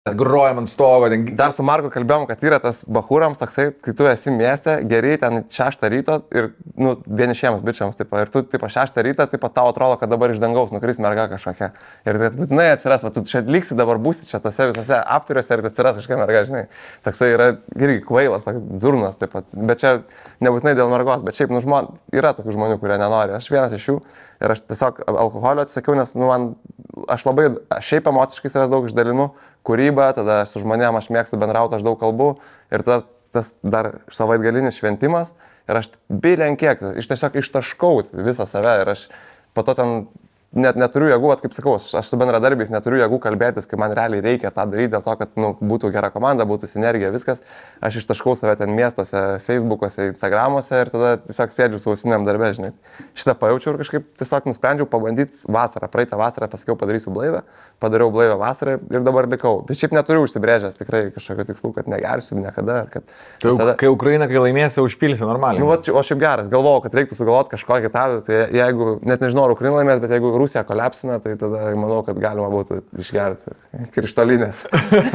D: grojam ant stogo.
C: Dar su Marku kalbėjom, kad yra tas bahūrams toksai, kai tu esi mieste, geri ten 6 ryto ir, nu, vienišiems bičiams, taip, ir tu, taip, 6 ryto, taip, tau atrodo, kad dabar iš dangaus nukris merga kažkokia. Ir tai būtinai atsiras, va, tu čia liksi dabar būsi čia tose visose afteriuose ir atsiras kažkokia merga, žinai. Toksai yra irgi kvailas, toks durnas, taip pat. Bet čia nebūtinai dėl mergos, bet šiaip, nu, yra tokių žmonių, kurie nenori. Aš vienas iš jų ir aš tiesiog alkoholio atsisakiau, nes, nu, aš labai, šiaip emociškai savęs daug išdalinu, kūrybą, tada su žmonėm aš mėgstu bendrauti, aš daug kalbu ir tada tas dar savaitgalinis šventimas ir aš bilen kiek, tiesiog ištaškau visą save ir aš po to ten net neturiu jėgų, kaip sakau, aš su bendradarbiais neturiu jėgų kalbėtis, kai man realiai reikia tą daryti dėl to, kad, nu, būtų gera komanda, būtų sinergija, viskas. Aš ištaškau save ten miestuose, Facebook'uose, Instagram'uose ir tada tiesiog sėdžiu su ausiniam darbė, žinai. Šitą pajaučiau ir kažkaip tiesiog nusprendžiau pabandyti vasarą. Praeitą vasarą pasakiau, padarysiu blaivę, padariau blaivę vasarą ir dabar likau. Bet šiaip neturiu užsibrėžęs tikrai kažkokio tikslų, kad negersiu niekada. Kad
D: visada... Kai Ukraina, kai laimėsi, užpilsi normaliai.
C: Nu, o šiaip geras, galvojau, kad reiktų sugalvoti kažkokį tą, tai jeigu, net nežinau, ar Ukraina laimės, bet jeigu Rusija kolapsina, tai tada manau, kad galima būtų išgerti krištolinės.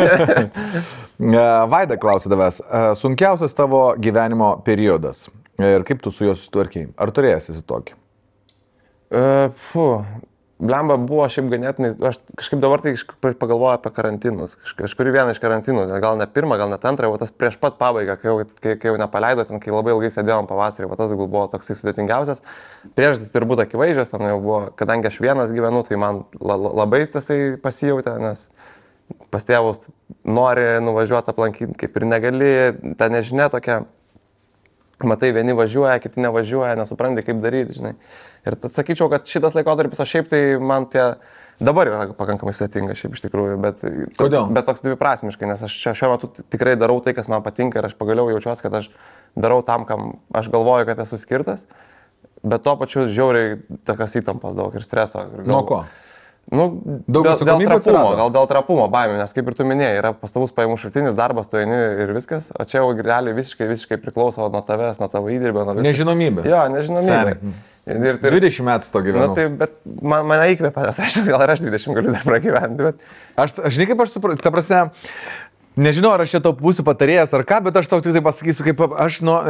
D: Vaida klausė tavęs, sunkiausias tavo gyvenimo periodas ir kaip tu su juo susitvarkėjai? Ar turėjęs tokį?
C: Blemba buvo šiaip ganėtinai, aš kažkaip dabar tai pagalvoju apie karantinus, kažkurį vieną iš karantinų, gal ne pirmą, gal net antrą, o tas prieš pat pabaigą, kai jau nepaleido, ten, kai labai ilgai sėdėjom pavasarį, o tas gal buvo toksai sudėtingiausias. Priežastis turbūt akivaizdžios, ten jau buvo, kadangi aš vienas gyvenu, tai man labai tasai pasijautė, nes pas tėvus nori nuvažiuoti aplankyti, kaip ir negali, ta nežinia tokia. Matai, vieni važiuoja, kiti nevažiuoja, nesupranti, kaip daryti, žinai. Ir sakyčiau, kad šitas laikotarpis, o šiaip tai man dabar yra pakankamai sudėtinga, šiaip iš tikrųjų, bet...
D: Kodėl?
C: Bet toks dviprasmiškai, nes aš šiuo metu tikrai darau tai, kas man patinka ir aš pagaliau jaučiuosi, kad aš darau tam, kam aš galvoju, kad esu skirtas, bet tuo pačiu žiauriai tokios įtampos daug ir streso.
D: Nuo ko?
C: Nu, dėl trapumo, gal dėl trapumo baimė, nes kaip ir tu minėjai, yra pastovus pajamų šaltinis, darbas, tu eini ir viskas, o čia jau realiai visiškai priklauso nuo tavęs, nuo tavo įdirbio, nuo visko.
D: Nežinomybė.
C: Jo, nežinomybė.
D: Ir 20 metų to gyvenau.
C: Na, tai, bet mane įkvėpė, nes aš gal ir aš 20 galiu dar pragyventi, bet...
D: Žinai, kaip aš suprantu, ta prasme, nežinau, ar aš čia tau būsiu patarėjas ar ką, bet aš tau tik tai pasakysiu, kaip aš nuo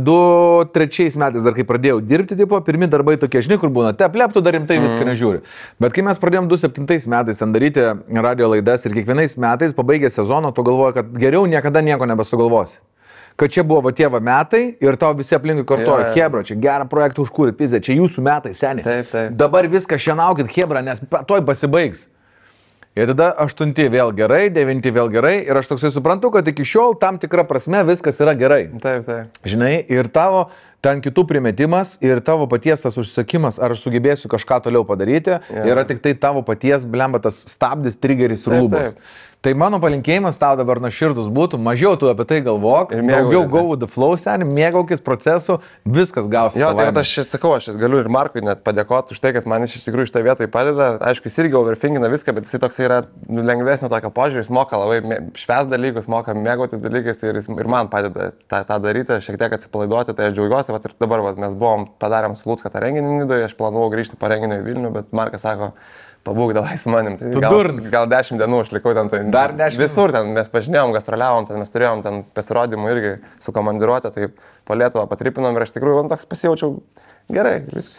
D: 2-3 metais dar kai pradėjau dirbti, tipo, pirmi darbai tokie, žinai, kur būna, teplep, tu dar rimtai viską nežiūri. Bet kai mes pradėjom 2007 metais ten daryti radio laidas ir kiekvienais metais pabaigę sezoną, tu galvoji, kad geriau niekada nieko nebesugalvosi. Kad čia buvo tėvo metai ir tau visi aplinkui kartoja, Hebra, čia gerą projektą užkūrėt, pizė, čia jūsų metai, seniai.
C: Taip.
D: Dabar viską šienaukit, Hebra, nes toj pasibaigs. Ir tada 8 vėl gerai, 9 vėl gerai ir aš toksai suprantu, kad iki šiol tam tikra prasme viskas yra gerai.
C: Taip.
D: Žinai, ir tavo ten kitų primetimas ir tavo paties tas užsakymas, ar aš sugebėsiu kažką toliau padaryti, yra tik tai tavo paties, blemba, tas stabdis, trigeris ir lubos. Tai mano palinkėjimas tau dabar nuoširdus būtų, mažiau tu apie tai galvok, daugiau go with the flow, seniai, mėgaukis procesu, viskas gausi.
C: Jo, tai aš sakau, aš galiu ir Markui net padėkoti už tai, kad man iš tikrųjų šitoje vietoje padeda. Aišku, jis irgi overfingina viską, bet jis toks yra lengvesnio tokio požiūrį, jis moka labai švęs dalykus, moka mėgautis dalykais, tai ir man padeda tą daryti, šiek tiek atsipalaiduoti, tai aš džiaugiuosi, ir dabar mes padarėm su Lucka tą renginį Nidoje, aš planavau grįžti po renginio į Vilnių, bet Markas sako, pabūk davai su manim, tai gal 10 dienų aš likau ten, tai
D: dar 10
C: visur ten, mes pažinėjom, gastroliavom, ten mes turėjom ten pasirodymų irgi su komandiruotė, tai po Lietuvą patripinom ir aš tikrųjų toks pasijaučiau gerai.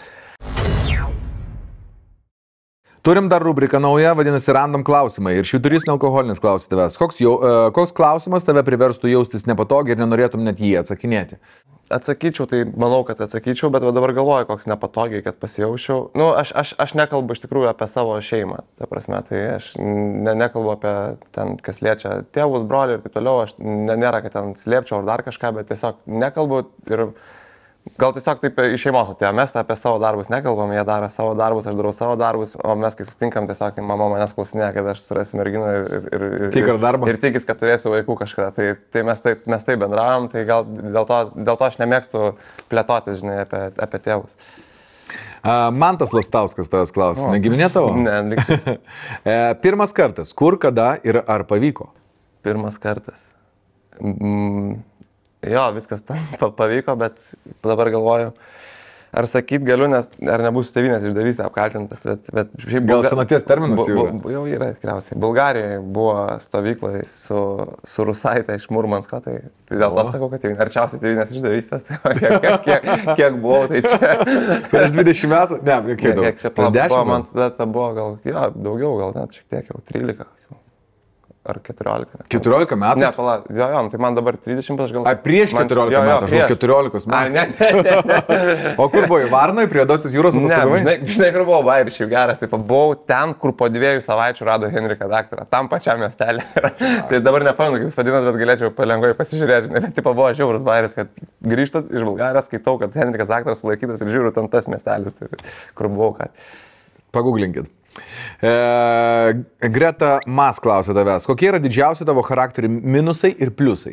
D: Turim dar rubriką naują, vadinasi random klausimai ir švyturys nealkoholinis klausia tavęs. Koks klausimas tave priverstų jaustis nepatogiai ir nenorėtum net jį atsakinėti?
C: Atsakyčiau, tai manau, kad atsakyčiau, bet dabar galvoju, koks nepatogiai, kad pasijaučiau. Nu, aš nekalbu iš tikrųjų apie savo šeimą, ta prasme, tai aš nekalbu apie ten, kas liečia tėvus, brolių ir taip toliau, aš nėra, kad ten slėpčiau ar dar kažką, bet tiesiog nekalbu ir gal tiesiog taip iš šeimos atėjo, mes apie savo darbus nekalbam, jie daro savo darbus, aš darau savo darbus, o mes kai sustinkam, tiesiog mama manęs klausinėja, kad aš surasiu merginą ir tikis, kad turėsiu vaikų kažkada, tai mes taip bendravom, tai gal dėl to aš nemėgstu plėtotis, žinai, apie tėvus.
D: Mantas Lastauskas tavęs klausia, negiminė tavo?
C: Ne, liktis.
D: Pirmas kartas, kur, kada ir ar pavyko?
C: Pirmas kartas. Jo, viskas tam pavyko, bet dabar galvoju. ar sakyt galiu, nes ar nebus tėvynės išdavystė apkaltintas, bet šiaip...
D: Gal senaties terminas jau yra?
C: Jau yra tikriausiai. Bulgarijoje buvo stovyklai su Rusaitė iš Murmansko, tai dėl to sakau, kad arčiausiai tėvynės išdavystės, kiek buvau, tai čia...
D: Prieš 20 metų? Ne, kiek daug?
C: Prieš 10 man tada buvo gal, jo, daugiau, gal net šiek tiek jau 13. Ar 14.
D: 14 metų?
C: Ne, pala, jo, tai man dabar 30, aš gal...
D: Ai, prieš 14 metų, aš 14 metų.
C: Ne.
D: O kur buvai? Varnai, prie Juodosios jūros atostogavai?
C: Ne, žinai, kur buvau, Bairį, šiaip geras, taip, buvau ten, kur po 2 savaičių rado Henriką daktarą, tam pačiam miestelį. Tai dabar nepamenu, kaip jis vadinasi, bet galėčiau palengvai pasižiūrėti, žinai, bet taip buvo žiaurus Bairis, kad grįžtat iš Bulgarijos, skaitau, kad Henrikas daktaras sulaikytas ir žiūriu, ten tas miestelis, tai, kur buvau, kad...
D: Paguglinkit. Greta Mas klausia tavęs, kokie yra didžiausi tavo charakterių minusai ir pliusai?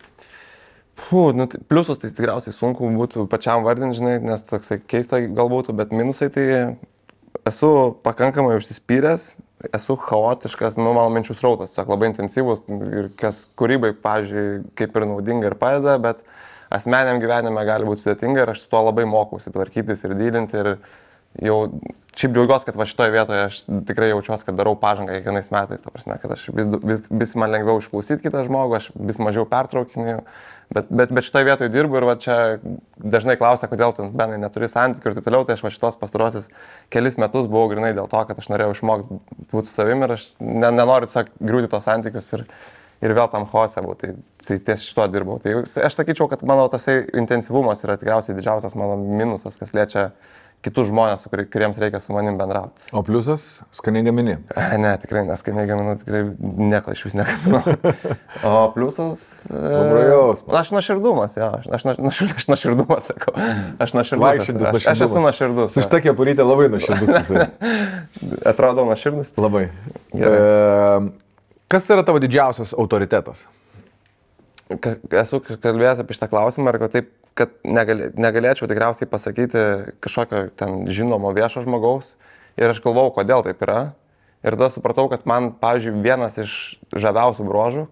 C: Nu, tai pliusus tai tikriausiai sunku būtų pačiam vardinti, žinai, nes toksai keista galbūt, bet minusai tai esu pakankamai užsispyręs, esu chaotiškas, mano minčių srautas, tiesiog labai intensyvus ir kas kūrybai, pavyzdžiui, kaip ir naudinga ir padeda, bet asmeniam gyvenime gali būti sudėtinga ir aš su tuo labai mokausi tvarkytis ir dylinti ir jau šiaip džiaugiuosi, kad va šitoje vietoje aš tikrai jaučiuosi, kad darau pažangą kiekvienais metais, ta prasme, kad aš vis man lengviau išklausyti kitą žmogų, aš vis mažiau pertraukinėjau, bet šitoje vietoje dirbu ir va čia dažnai klausia, kodėl ten benai neturi santykių ir taip toliau, tai aš va šitos pastarosius kelis metus buvau grinai dėl to, kad aš norėjau išmokti būti su savim ir aš nenoriu tiesiog griūti tos santykius ir vėl tam chaose būti, tai ties šito dirbau. Tai aš sakyčiau, kad mano tasai intensyvumas yra tikriausiai didžiausias mano minusas, kas liečia kitus žmonės, kuriems reikia su manim bendrauti.
D: O pliusas - skaniai gamini?
C: Ne, tikrai neskaniai gaminu, tikrai nieko iš vis negaminu. O pliusas... Aš nuoširdumas, jo, aš nuoširdumas, sakau. Aš nuoširdus. Aš esu nuoširdus.
D: Su šita kepurytė labai nuoširdus.
C: Atrodo nuoširdus?
D: Labai. Gerai. Kas yra tavo didžiausias autoritetas?
C: Esu kalbėjęs apie šitą klausimą ir taip, kad negalėčiau tikriausiai pasakyti kažkokio ten žinomo viešo žmogaus ir aš galvau, kodėl taip yra. Ir tada supratau, kad man, pavyzdžiui, vienas iš žaviausių bruožų,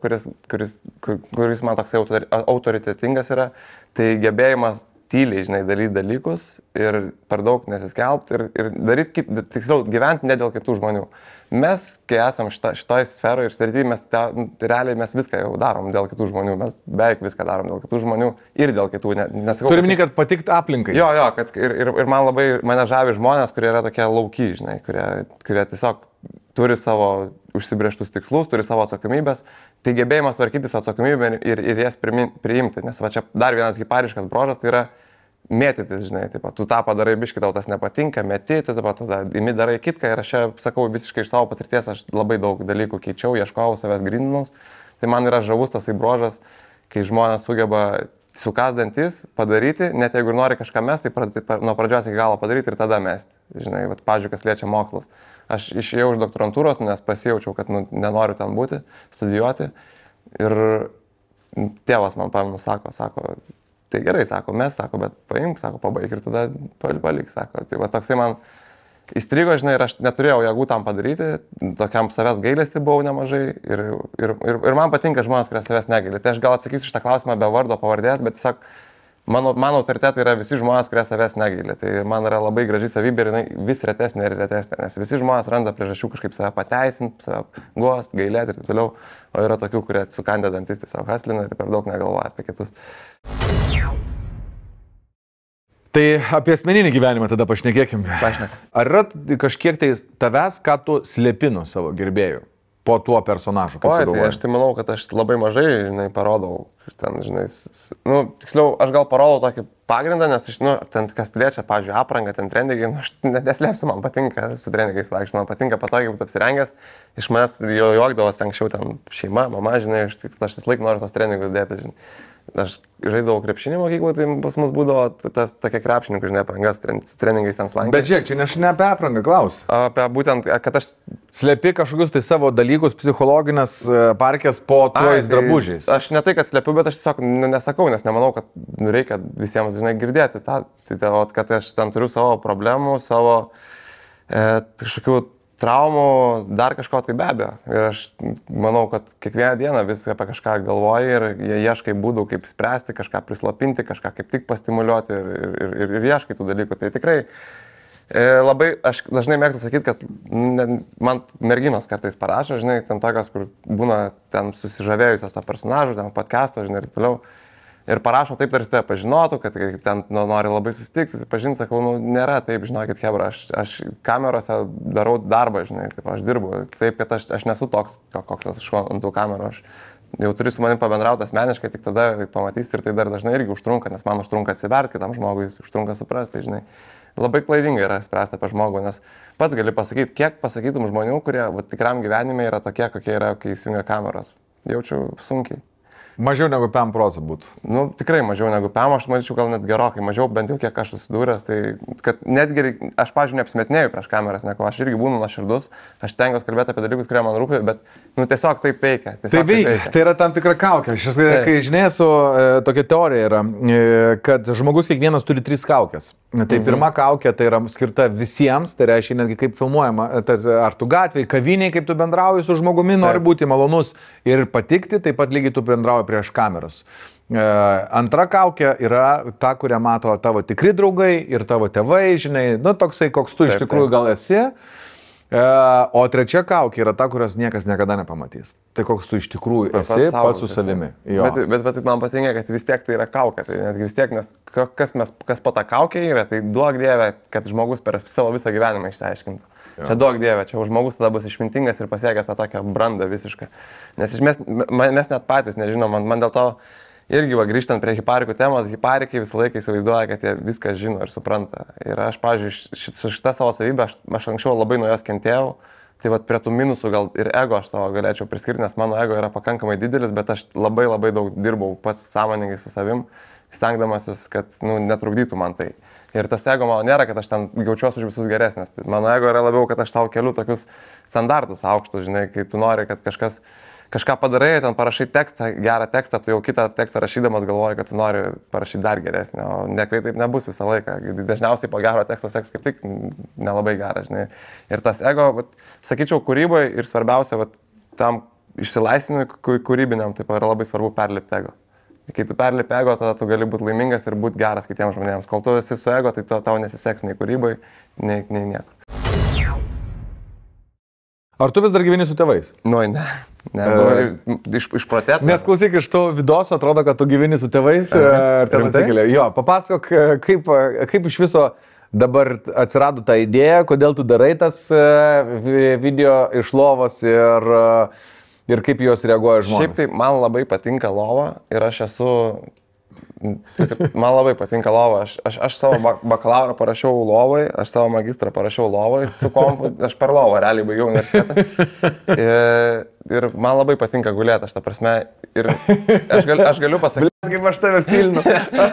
C: kuris man toksai autoritetingas yra, tai gebėjimas tyliai, žinai, daryti dalykus ir per daug nesiskelbti ir daryti, tiksliau, gyventi ne dėl kitų žmonių. Mes, kai esam šitoj sferoje ir srityje, realiai mes viską jau darom dėl kitų žmonių, mes beveik viską darom dėl kitų žmonių ir dėl kitų, nesakau.
D: Turim minėti, kad patikti aplinkai.
C: Jo, kad ir mane žavi žmonės, kurie yra tokie laukiai, žinai, kurie tiesiog turi savo užsibrėžtus tikslus, turi savo atsakomybės, tai gebėjimas tvarkyti su atsakomybė ir jas priimti, nes va čia dar vienas hipariškas brožas, tai yra mėtytis, žinai, taip, tu tą padarai biškai, tau tas nepatinka, mėtyti, taip, tada imi darai kitką ir aš čia sakau visiškai iš savo patirties, aš labai daug dalykų keičiau, ieškojau savęs grindinus, tai man yra žavus tasai brožas, kai žmonės sugeba sukast dantis, padaryti, net jeigu nori kažką mesti, tai nuo pradžios iki galo padaryti ir tada mesti, žinai, pavyzdžiui, kas liečia mokslus. Aš išėjau iš doktorantūros, nes pasijaučiau, kad nenoriu ten būti, studijuoti ir tėvas man pamenu, sako, tai gerai, sako, mes, sako, bet paimk, sako, pabaig ir tada palik, sako. Tai va toksai man įstrigo, žinai, ir aš neturėjau jėgų tam padaryti, tokiam savęs gailesti buvau nemažai ir man patinka žmonės, kurie savęs negaili. Tai aš gal atsakysiu šitą klausimą be vardo pavardės, bet tiesiog mano autoritetai yra visi žmonės, kurie savęs negaili. Tai man yra labai graži savybė ir jinai vis retesnė ir retesnė, nes visi žmonės randa priežasčių kažkaip save pateisinti, save guost, gailėti ir taip toliau, o yra tokių, kurie sukandė dantis tiesiog haslina ir per daug negalvoja apie kitus.
D: Tai apie asmeninį gyvenimą tada pašnekėkim. Ar yra kažkiek tai tavęs, ką tu slėpi nuo savo gerbėjų po tuo personažu?
C: Oi, tai aš tai manau, kad aš labai mažai, žinai, parodau. Ten, žinai, tiksliau, aš gal parodau tokį pagrindą, nes aš, ten kas liečia, pavyzdžiui, aprangą, ten treningai, aš neslėpsiu, man patinka su treningais vaikščioti, man patinka patogiai būti apsirengęs. Iš manęs juokdavosi anksčiau ten šeima, mama, žinai, aš vis laik noriu tos treningus dėti, žinai. Aš žaisdavau krepšinį mokykloje, tai pas mus būdavo tokia krepšininkų, žinai, aprangas, treningais ten slankė.
D: Bet žiūrėk, čia ne apie aprangą klausiu.
C: Apie būtent, kad aš...
D: Slepi kažkokius tai savo dalykus, psichologinės parkės po tuos drabužiais.
C: Aš ne tai, kad slepiu, bet aš tiesiog nesakau, nes nemanau, kad reikia visiems, žinai, girdėti tą. Tai kad aš ten turiu savo problemų, savo kažkokių traumų, dar kažko tai be abejo. Ir aš manau, kad kiekvieną dieną vis apie kažką galvoji ir jie ieškai būdų, kaip spręsti, kažką prislopinti, kažką kaip tik pastimuliuoti ir ieškai tų dalykų. Tai tikrai labai, aš dažnai mėgstu sakyti, kad man merginos kartais parašo, žinai, ten tokios, kur būna ten susižavėjusios to personažo, ten podcast'o, žinai, ir toliau. Ir parašo taip, tarsi tave pažinotų, kad ten nori labai susitikti, susipažinti, sakau, nėra taip, žinokit, hebra, aš kamerose darau darbą, žinai, taip, aš dirbu, taip, kad aš nesu toks, koks aš ant tų kamerų, aš jau turiu su manim pabendrauti asmeniškai, tik tada pamatysi ir tai dar dažnai irgi užtrunka, nes man užtrunka atsiverti, kitam žmogui užtrunka suprasti, tai, žinai, labai klaidinga yra spręsti apie žmogų, nes pats gali pasakyti, kiek pasakytum žmonių, kurie tikram gyvenime yra tokie, kokie yra, kai įsijungia kameros. Jaučiu sunkiai.
D: Mažiau negu 5% būtų.
C: Nu, tikrai mažiau negu 5%, aš manyčiau gal net gerokai mažiau, bent jau kiek aš susidūręs, tai kad netgi, aš, pavyzdžiui, neapsimetinėjau prieš kameras, neko, aš irgi būnu nuoširdus, aš tengiuosi kalbėti apie dalykus, kurie man rūpi, bet, tiesiog taip veikia.
D: Tai veikia, tai yra tam tikra kaukė. Aš, kai žinai, tokia teorija yra, kad žmogus kiekvienas turi 3 kaukės. Tai pirma kaukė, tai yra skirta visiems, tai reiškia netgi kaip filmuojama, ar tu gatvėje, kaviniai, kaip tu bendrauji su žmogumi, nori būti malonus ir patikti, taip pat lygiai tu bendrauji prieš kameras. Antra kaukė yra ta, kurią mato tavo tikri draugai ir tavo tėvai, žinai, toksai, koks tu iš tikrųjų gal esi. O trečia kaukė yra ta, kurios niekas niekada nepamatys. Tai koks tu iš tikrųjų esi pats su savimi.
C: Bet man patinka, kad vis tiek tai yra kaukė. Tai netgi vis tiek, nes kas po tą kaukę yra, tai duok Dieve, kad žmogus per savo visą gyvenimą išsiaiškintų. Čia duok Dieve, čia žmogus tada bus išmintingas ir pasiekęs tą tokią brandą visišką. Nes mes net patys nežinom, man dėl to irgi grįžtant prie hiparikų temos, hiparikai visą laiką įsivaizduoja, kad jie viską žino ir supranta. Ir aš, pavyzdžiui, su šitą savo savybę, aš anksčiau labai nuo jos kentėjau, tai prie tų minusų gal ir ego aš savo galėčiau priskirti, nes mano ego yra pakankamai didelis, bet aš labai daug dirbau pats sąmoningai su savim, stengdamasis, kad netrukdytų man tai. Ir tas ego mano nėra, kad aš ten jaučiuosi už visus geresnės. Mano ego yra labiau, kad aš savo keliu tokius standartus aukštus, žinai, kai tu nori, kad kažką padarai, ten parašai tekstą, gerą tekstą, tu jau kitą tekstą rašydamas galvoji, kad tu nori parašyti dar geresnį, o taip nebus visą laiką. Dažniausiai po gero teksto seks kaip tik nelabai geras, žinai. Ir tas ego, sakyčiau, kūryboje ir svarbiausia, tam išsilaisvinimui kūrybiniam, taip yra labai svarbu perlipti ego. Kai tu perlipi ego, tada tu gali būti laimingas ir būti geras kitiems žmonėms. Kol tu esi su ego, tai tau nesiseks nei kūrybai, nei niekur.
D: Ar tu vis dar gyveni su tėvais?
C: Ne. Išprotėt.
D: Nes klausyk, iš to vidos atrodo, kad tu gyveni su tėvais ir ten atsikėlė. Jo, papasakok, kaip iš viso dabar atsirado ta idėja, kodėl tu darai tas video iš lovos ir kaip jos reaguoja žmonės.
C: Šiaip tai man labai patinka lova ir aš esu... Man labai patinka lova. Aš savo bakalaurą parašiau lovai, aš savo magistrą parašiau lovai, su kompu, aš per lovą realiai baigiau universitetą. Ir man labai patinka gulėti, aš ta prasme. Ir aš galiu pasakyti.
D: Kaip aš tave pilnu.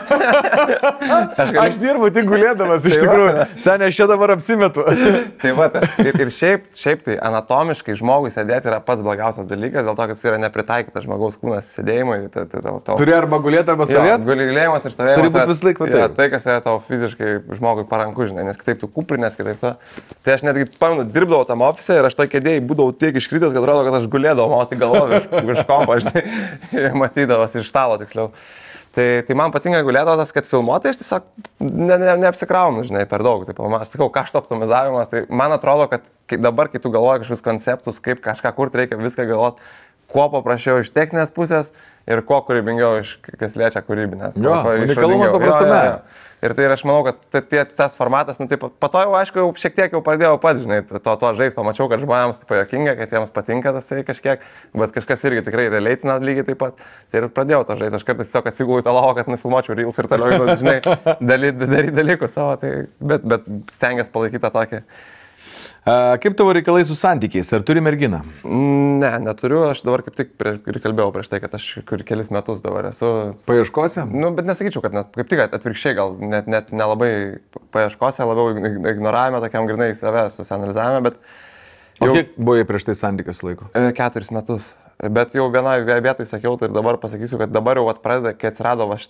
D: Aš dirbu tik gulėdamas, iš tikrųjų. Senė, aš čia dabar apsimetu.
C: Tai va, ir šiaip tai anatomiškai žmogui sėdėti yra pats blogiausias dalykas, dėl to, kad jis yra nepritaikytas žmogaus kūnas sėdėjimui.
D: Turi arba gulėti, arba stovėti?
C: Gulėjimas ir stovėjimas.
D: Turi būti vis laik va taip.
C: Tai, kas yra tavo fiziškai žmogui paranku, žinai, nes kitaip tu kuprinės, kitaip tu. Tai aš netgi pamenu, dirbdavau tam ofise ir aš toj kėdėjai būdavau tiek iškritęs, kad atrodo, kad aš gulėdavau, o tai galvoju virš kompo, žinai, matydavos iš stalo tiksliau. Tai man patinka gulėdavas, kad filmuotai aš tiesiog neapsikraunu, žinai, per daug. Taip, aš sakau, kašto optimizavimas, tai man atrodo, kad dabar, kai tu galvoji kažkokius konceptus, kaip kažką kurti, reikia viską galvoti, kuo paprasčiau iš techninės pusės ir kuo kūrybingiau iš kas liečia kūrybinę.
D: Jo, unikalumas paprastume.
C: Ir tai aš manau, kad tas formatas, po to jau, aišku, jau šiek tiek jau pradėjau pats, žinai, to žaisti, pamačiau, kad žmonėms tai pajokinga, kad jiems patinka tas kažkiek, bet kažkas irgi tikrai releitina lygiai taip pat. Tai ir pradėjau to žaisti, aš kartais tiesiog atsigulu į tą lovą, kad nufilmuočiau reels ir toliau, žinai, daryti dalykus savo, tai, bet stengiasi palaikyti tą tokį.
D: Kaip tavo reikalai su santykiais? Ar turi merginą?
C: Ne, neturiu. Aš dabar kaip tik ir kalbėjau prieš tai, kad aš kelis metus dabar esu...
D: Paieškose?
C: Bet nesakyčiau, kad kaip tik atvirkščiai gal net nelabai paieškose, labiau ignoravome, tokiam grinai save susianalizavome, bet...
D: O kiek buvai prieš tai santykius laiko?
C: 4 metus. Bet jau vienoje vietoje sakiau, tai ir dabar pasakysiu, kad dabar jau pradeda, kai atsirado šitas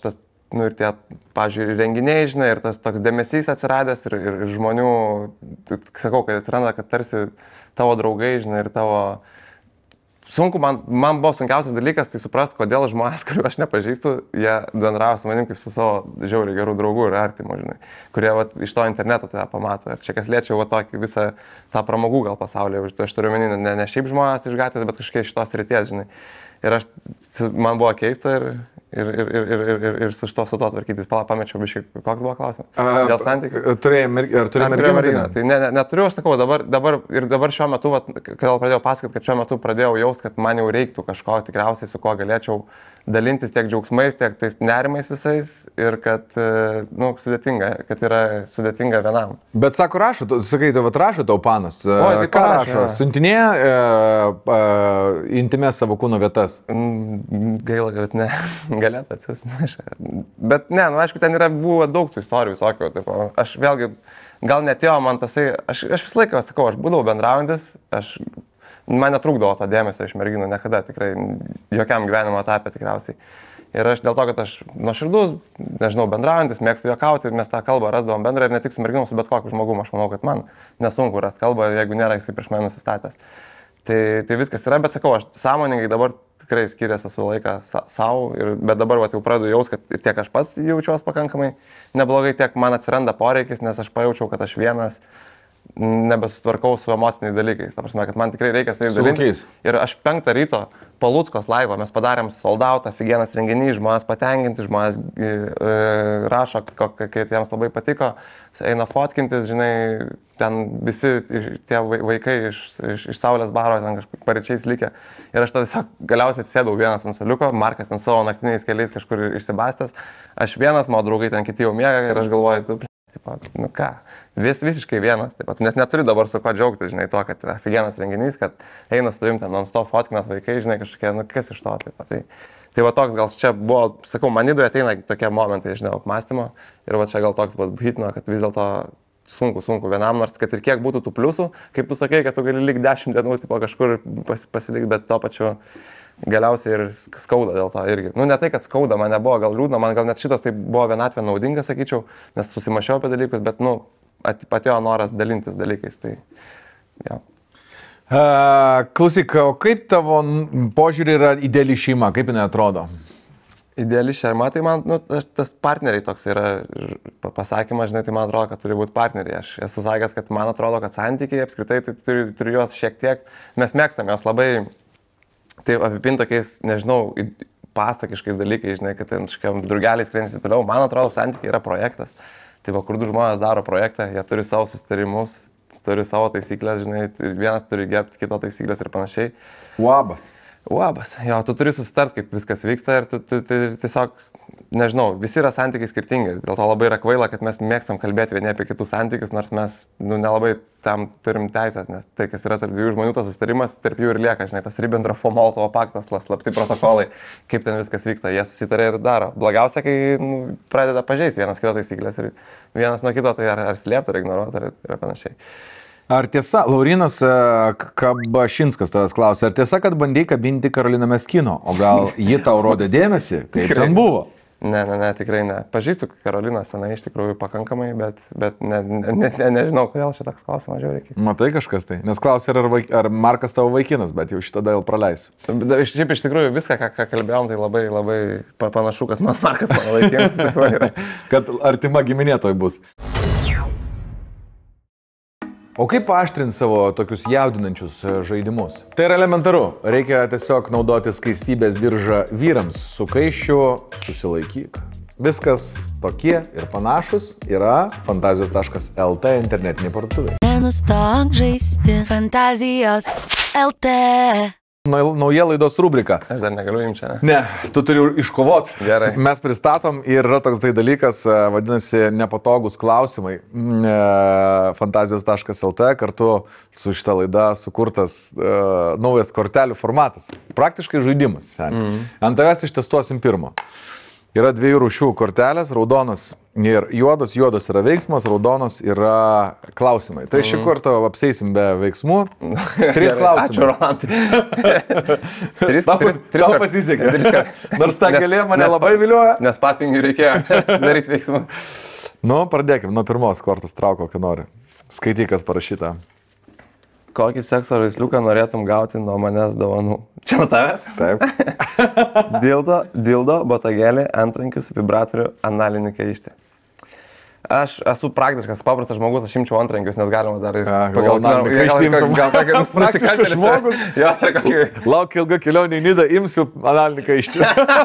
C: nu, ir tie, pavyzdžiui, renginiai, žinai, ir tas toks dėmesys atsiradęs ir žmonių, sakau, kad atsiranda, kad tarsi tavo draugai, žinai, ir tavo... Sunku, man buvo sunkiausias dalykas, tai suprasti, kodėl žmonės, kuriuo aš nepažįstu, jie bendravo su manim kaip su savo žiauriai gerų draugų ir artimų, žinai, kurie vat, iš to interneto tai pamato. Ir čia kas liečia va, tokį visą tą pramogų gal pasaulį, aš turiu menį, ne šiaip žmonės iš gatvės, bet kažkiek iš tos ryties, žinai. Ir man buvo keista ir su to tvarkytis. Pamečiau biškai, koks buvo klausimas? Dėl santykių?
D: Ar turėjai merginą?
C: Tai neturiu, aš sakau, dabar šiuo metu, kodėl pradėjau pasakoti, kad šiuo metu pradėjau jausti, kad man jau reiktų kažko tikriausiai, su ko galėčiau dalintis tiek džiaugsmais, tiek tais nerimais visais ir kad, nu, kad yra sudėtinga vienam.
D: Bet sako, sakai, tai rašo tau panas. Ką rašo? Siuntinėja intimės savo kūno vietas?
C: Gaila, kad ne. Galėtų atsiųsti. Bet ne, nu, aišku, ten buvo daug tų istorijų visokių. Taip, aš vėlgi, gal netėjo man tasai, aš visą laiką sakau, aš būdavau bendraujantis, man netrūkdavo to dėmesio iš merginų, niekada, tikrai, jokiam gyvenimo etape tikriausiai. Ir aš dėl to, kad aš nuoširdus, nežinau, bendraujantis, mėgstu juokauti, mes tą kalbą rasdavom bendrą ir ne tik su merginom, su bet kokiu žmogumu, aš manau, kad man nesunku rasti kalbą, jeigu nėra jisai prieš mane nusistatęs. Tai viskas yra, bet sakau, aš sąmoningai dabar tikrai skiriasi esu laiką savo, bet dabar jau pradedu jaus, kad tiek aš pats jaučiuos pakankamai neblogai, tiek man atsiranda poreikis, nes aš pajaučiau, kad aš vienas nebesutvarkau su emociniais dalykais. Ta prasme, kad man tikrai reikia su jais dalintis. Ir aš 5 ryto po Luckos laivo mes padarėm sold out, figienas renginys, žmonės patenkinti, žmonės rašo, kaip jiems labai patiko, eina fotkintis, žinai, ten visi tie vaikai iš Saulės baro ten kažkur paryčiais likę. Ir aš tada tiesiog galiausiai atsėdau vienas ant suoliuko, Markas ten savo naktiniais keliais kažkur išsibastęs, aš vienas, mano draugai ten kiti jau miega ir aš galvoju, nu ką, visiškai vienas, taip pat net neturi dabar su ko džiaugtis, žinai, to, kad figienas renginys, kad eina su tavim ten non-stop fotkinas vaikai, žinai, kažkokie, nu kas iš to, taip pat. Tai va toks gal čia buvo, sakau, man įdoje ateina tokie momentai, žinai, apmąstymo ir va čia gal toks buvo hitino, kad vis dėlto sunku vienam, nors kad ir kiek būtų tų pliusų, kaip tu sakai, kad tu gali likti 10 dienų, tipo kažkur pasilikti, bet to pačiu galiausiai ir skauda dėl to irgi. Nu, ne tai, kad skauda, man nebuvo gal liūdna, man gal net šitas tai buvo vienatvė naudinga, sakyčiau, nes susimašiau apie dalykus, bet, nu, atėjo noras dalintis dalykais, tai, jo.
D: Klausyk, o kaip tavo požiūrį yra ideali šeima, kaip jinai atrodo?
C: Ideali šeima, tai man, nu, tas partneriai toks yra pasakymas, žinai, tai man atrodo, kad turi būti partneriai. Aš esu sakęs, kad man atrodo, kad santykiai apskritai tai turi juos šiek tiek, mes mėgstam juos labai, tai apipinti tokiais, nežinau, pasakiškais dalykais, žinai, kad ten kažkokiam drugeliais sprendžiasi toliau. Man atrodo, santykiai yra projektas. Tai va, kur du žmonės daro projektą, jie turi savo susitarimus, turi savo taisyklės, žinai, vienas turi gerbti kito taisyklės ir panašiai.
D: Uabas.
C: Jo, tu turi susitart, kaip viskas vyksta ir tu tiesiog, nežinau, visi yra santykiai skirtingi. Dėl to labai yra kvaila, kad mes mėgstam kalbėti vieni apie kitus santykius, nors mes, nu, nelabai tam turim teisės, nes tai, kas yra tarp dviejų žmonių, tas susitarimas, tarp jų ir lieka, žinai, tas Ribbentropo-Molotovo paktas, slapti protokolai, kaip ten viskas vyksta, jie susitarė ir daro. Blogiausia, kai pradeda pažeisti vienas kito taisyklės ir vienas nuo kito tai ar slėpti, ar ignoruoti, ar panašiai.
D: Ar tiesa, Laurinas Kabašinskas tavęs klausė, ar tiesa, kad bandėjai kabinti Karoliną Meskino, o gal ji tau rodė dėmesį, kaip ten buvo?
C: Ne, tikrai ne. Pažįstu Karoliną senai iš tikrųjų pakankamai, bet nežinau, kodėl čia toks klausimas žiūrėk.
D: Matai kažkas tai, nes klausė, ar Markas tavo vaikinas, bet jau šitą dėl praleisiu.
C: Šiaip iš tikrųjų viską, ką kalbėjom, tai labai panašu, kad Markas mano vaikinas.
D: Kad artima giminė toj bus. O kaip paaštrinti savo tokius jaudinančius žaidimus? Tai yra elementaru. Reikia tiesiog naudoti skaistybės diržą vyrams. Sukaiščiu, susilaikyk. Viskas tokie ir panašus yra fantazijos.lt internetinė parduotuvė.
G: Nenustok žaisti Fantazijos LT.
D: Nauja laidos rubrika.
C: Aš dar negaliu imti čia.
D: Ne, tu turi iškovot.
C: Gerai.
D: Mes pristatom ir yra toks tai dalykas, vadinasi, nepatogus klausimai. Fantazijos.lt kartu su šita laida sukurtas naujas kortelių formatas. Praktiškai žaidimas. Ant tavęs ištestuosim pirmo. Yra 2 rūšių kortelės, raudonas ir juodas. Juodas yra veiksmas, raudonas yra klausimai. Tai šį kartą apseisim be veiksmų. 3 klausimai.
C: Ačiū, Rolandai.
D: 3 pasisekė. Nors ta galė mane labai vilioja.
C: Nes papingiui reikėjo daryti veiksmų.
D: Nu, pradėkim nuo pirmos kortos, trauk kokią nori. Skaityk, kas parašyta.
C: Kokį sekso žaisliuką norėtum gauti nuo manęs dovanų? Čia nuo tavęs?
D: Taip.
C: Dildo, botagelį, antrankius, vibratorių, analinį keištį. Aš esu praktiškas, paprastas žmogus, aš imčiau antrankius, nes galima dar ir
D: pagal praktiškas žmogus.
C: Jo, tai kokį...
D: Lauk ilga kelionė į Nidą, imsiu analinį keištį.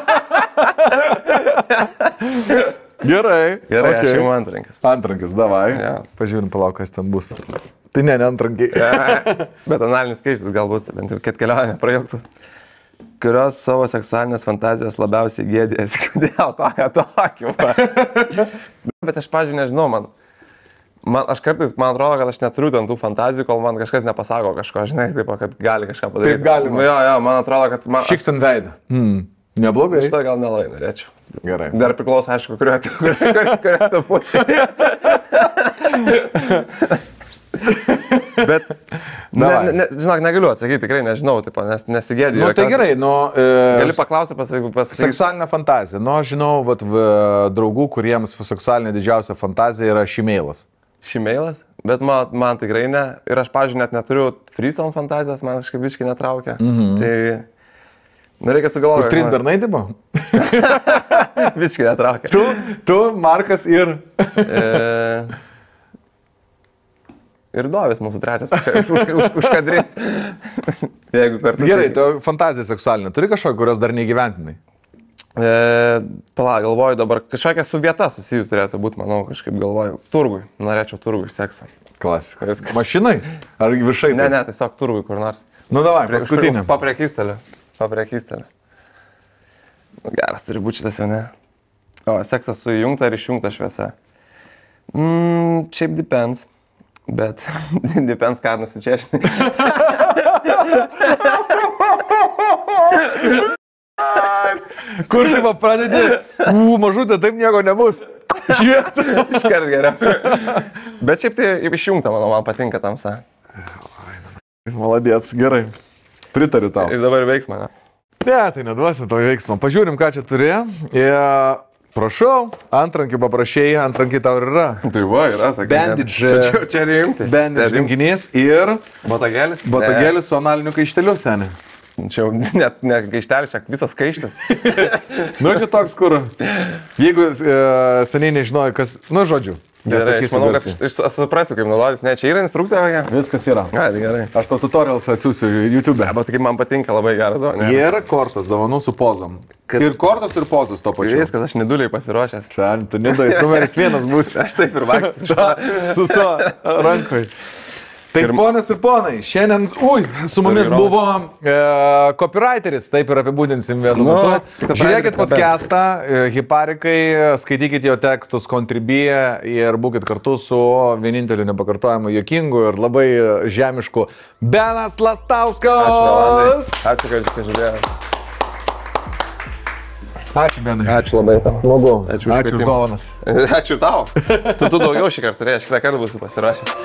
D: Gerai.
C: Gerai, aš imu antrankius.
D: Antrankius, davai.
C: Ja.
D: Pažiūrim, palauk, kas ten bus. Tai ne antrankiai.
C: Bet analinis keištis galbūt, bent jau kad kelionė projektų. Kurios savo seksualinės fantazijas labiausiai gėdėjasi? Kodėl tokiu? Bet aš, pavyzdžiui, nežinau, aš kartais, man atrodo, kad aš neturiu ten tų fantazijų, kol man kažkas nepasako kažko, žinai, taip, kad gali kažką padaryti.
D: Taip galima.
C: Jo, man atrodo, kad...
D: Šiktant veidą. Neblogai.
C: Šitą gal nelabai norėčiau.
D: Gerai.
C: Dar priklauso, aišku, kurioje tu pusė. Bet, žinok, negaliu atsakyti, tikrai nežinau, tipo, nes nesigėdėjau.
D: Nu, tai gerai,
C: gali paklausti, pasakyti.
D: Seksualinė fantazija. Nu, aš žinau, draugų, kuriems seksualinė didžiausia fantazija yra šimeilas.
C: Šimeilas? Bet man tikrai ne. Ir aš, pavyzdžiui, net neturiu freestyle fantazijas, man kažkaip biškai netraukia. Tai... Reikia sugalvoti.
D: Kur 3 bernai tipo?
C: Visiškai netraukia.
D: Tu, Markas ir...
C: Ir Dovis mūsų trečias už kadrės.
D: Gerai, tu fantazija seksualinė. Turi kažkokią, kurios dar neįgyventinai?
C: Galvoju dabar, kažkokia su vieta susijus turėtų būti, manau, kažkaip galvoju. Turgui. Norėčiau turgui seksą.
D: Klasika. Mašinai? Ar viršai?
C: Ne, tiesiog turgui kur nors.
D: Nu, davai, paskutinį.
C: Paprekystelį. Geras turi būti šitas jau, ne? O, seksas su įjungta ir išjungta šviesa. Šiaip depends. Bet depends, ką nusičiešni.
D: Kur taip pradedi? Mažutė, taip nieko nebus.
C: Iškart geriau. Bet šiaip tai išjungta, man patinka tamsa.
D: Maladėts, gerai. Pritariu tau.
C: Ir dabar veiksmą, ne?
D: Ne, tai neduosiu to veiksmą. Pažiūrim, ką čia turi. Prašau, antrankių paprašėjai, antrankiai tau ir yra.
C: Tai va, yra, sakai.
D: Bandage.
C: Čia rimtai.
D: Bandage rinkinys ir...
C: Botagelis?
D: Botagelis su analiniu kaišteliu, seniai.
C: Čia net ne kaištelis, čia visas kaištis.
D: Nu, čia toks, kur... Jeigu seniai nežinojai, kas... Nu, žodžiu.
C: Gerai, aš manau, kad aš suprasiu, kaip naudodis. Ne, čia yra instrukcija, kokia?
D: Viskas yra.
C: A, tai gerai.
D: Aš tau tutorials atsiųsiu YouTube.
C: Bet kaip man patinka, labai geras dovanas.
D: Ir kortas dovanų su pozom. Ir kortos ir pozos to pačiu.
C: Viskas, aš neduliai pasiruošęs.
D: Čia, tu nedais, numeris 1 būsi.
C: Aš taip ir vaikščiu.
D: Su to rankoj. Tai ponios ir ponai, šiandien, su mumis buvo copywriteris, taip ir apibūdinsim vienu metu. Žiūrėkit podcastą, Hiparikai, skaitykit jo tekstus, Contribie ir būkit kartu su vieninteliu nepakartojimu, juokingu ir labai žemišku Benas Lastauskas.
C: Ačiū, kad žiūrėjau.
D: Ačiū, Benai.
C: Ačiū labai tau.
D: Smagu.
C: Ačiū
D: už dovanas.
C: Ačiū tau. Tu daugiau šį kartą turėjai, aš kitą kartą būsiu pasirašęs.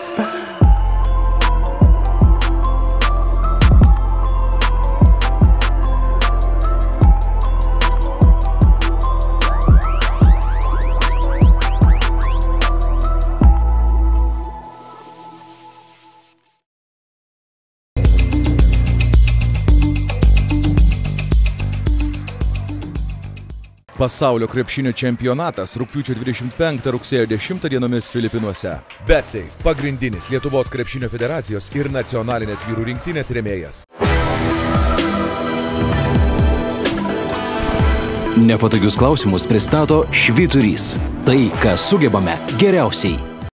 E: Pasaulio krepšinio čempionatas rugpjūčio 25 rugsėjo 10 dienomis Filipinuose. BetSafe – pagrindinis Lietuvos krepšinio federacijos ir nacionalinės vyrų rinktinės rėmėjas.
F: Nepatogius klausimus pristato Švyturys. Tai, ką sugebame geriausiai.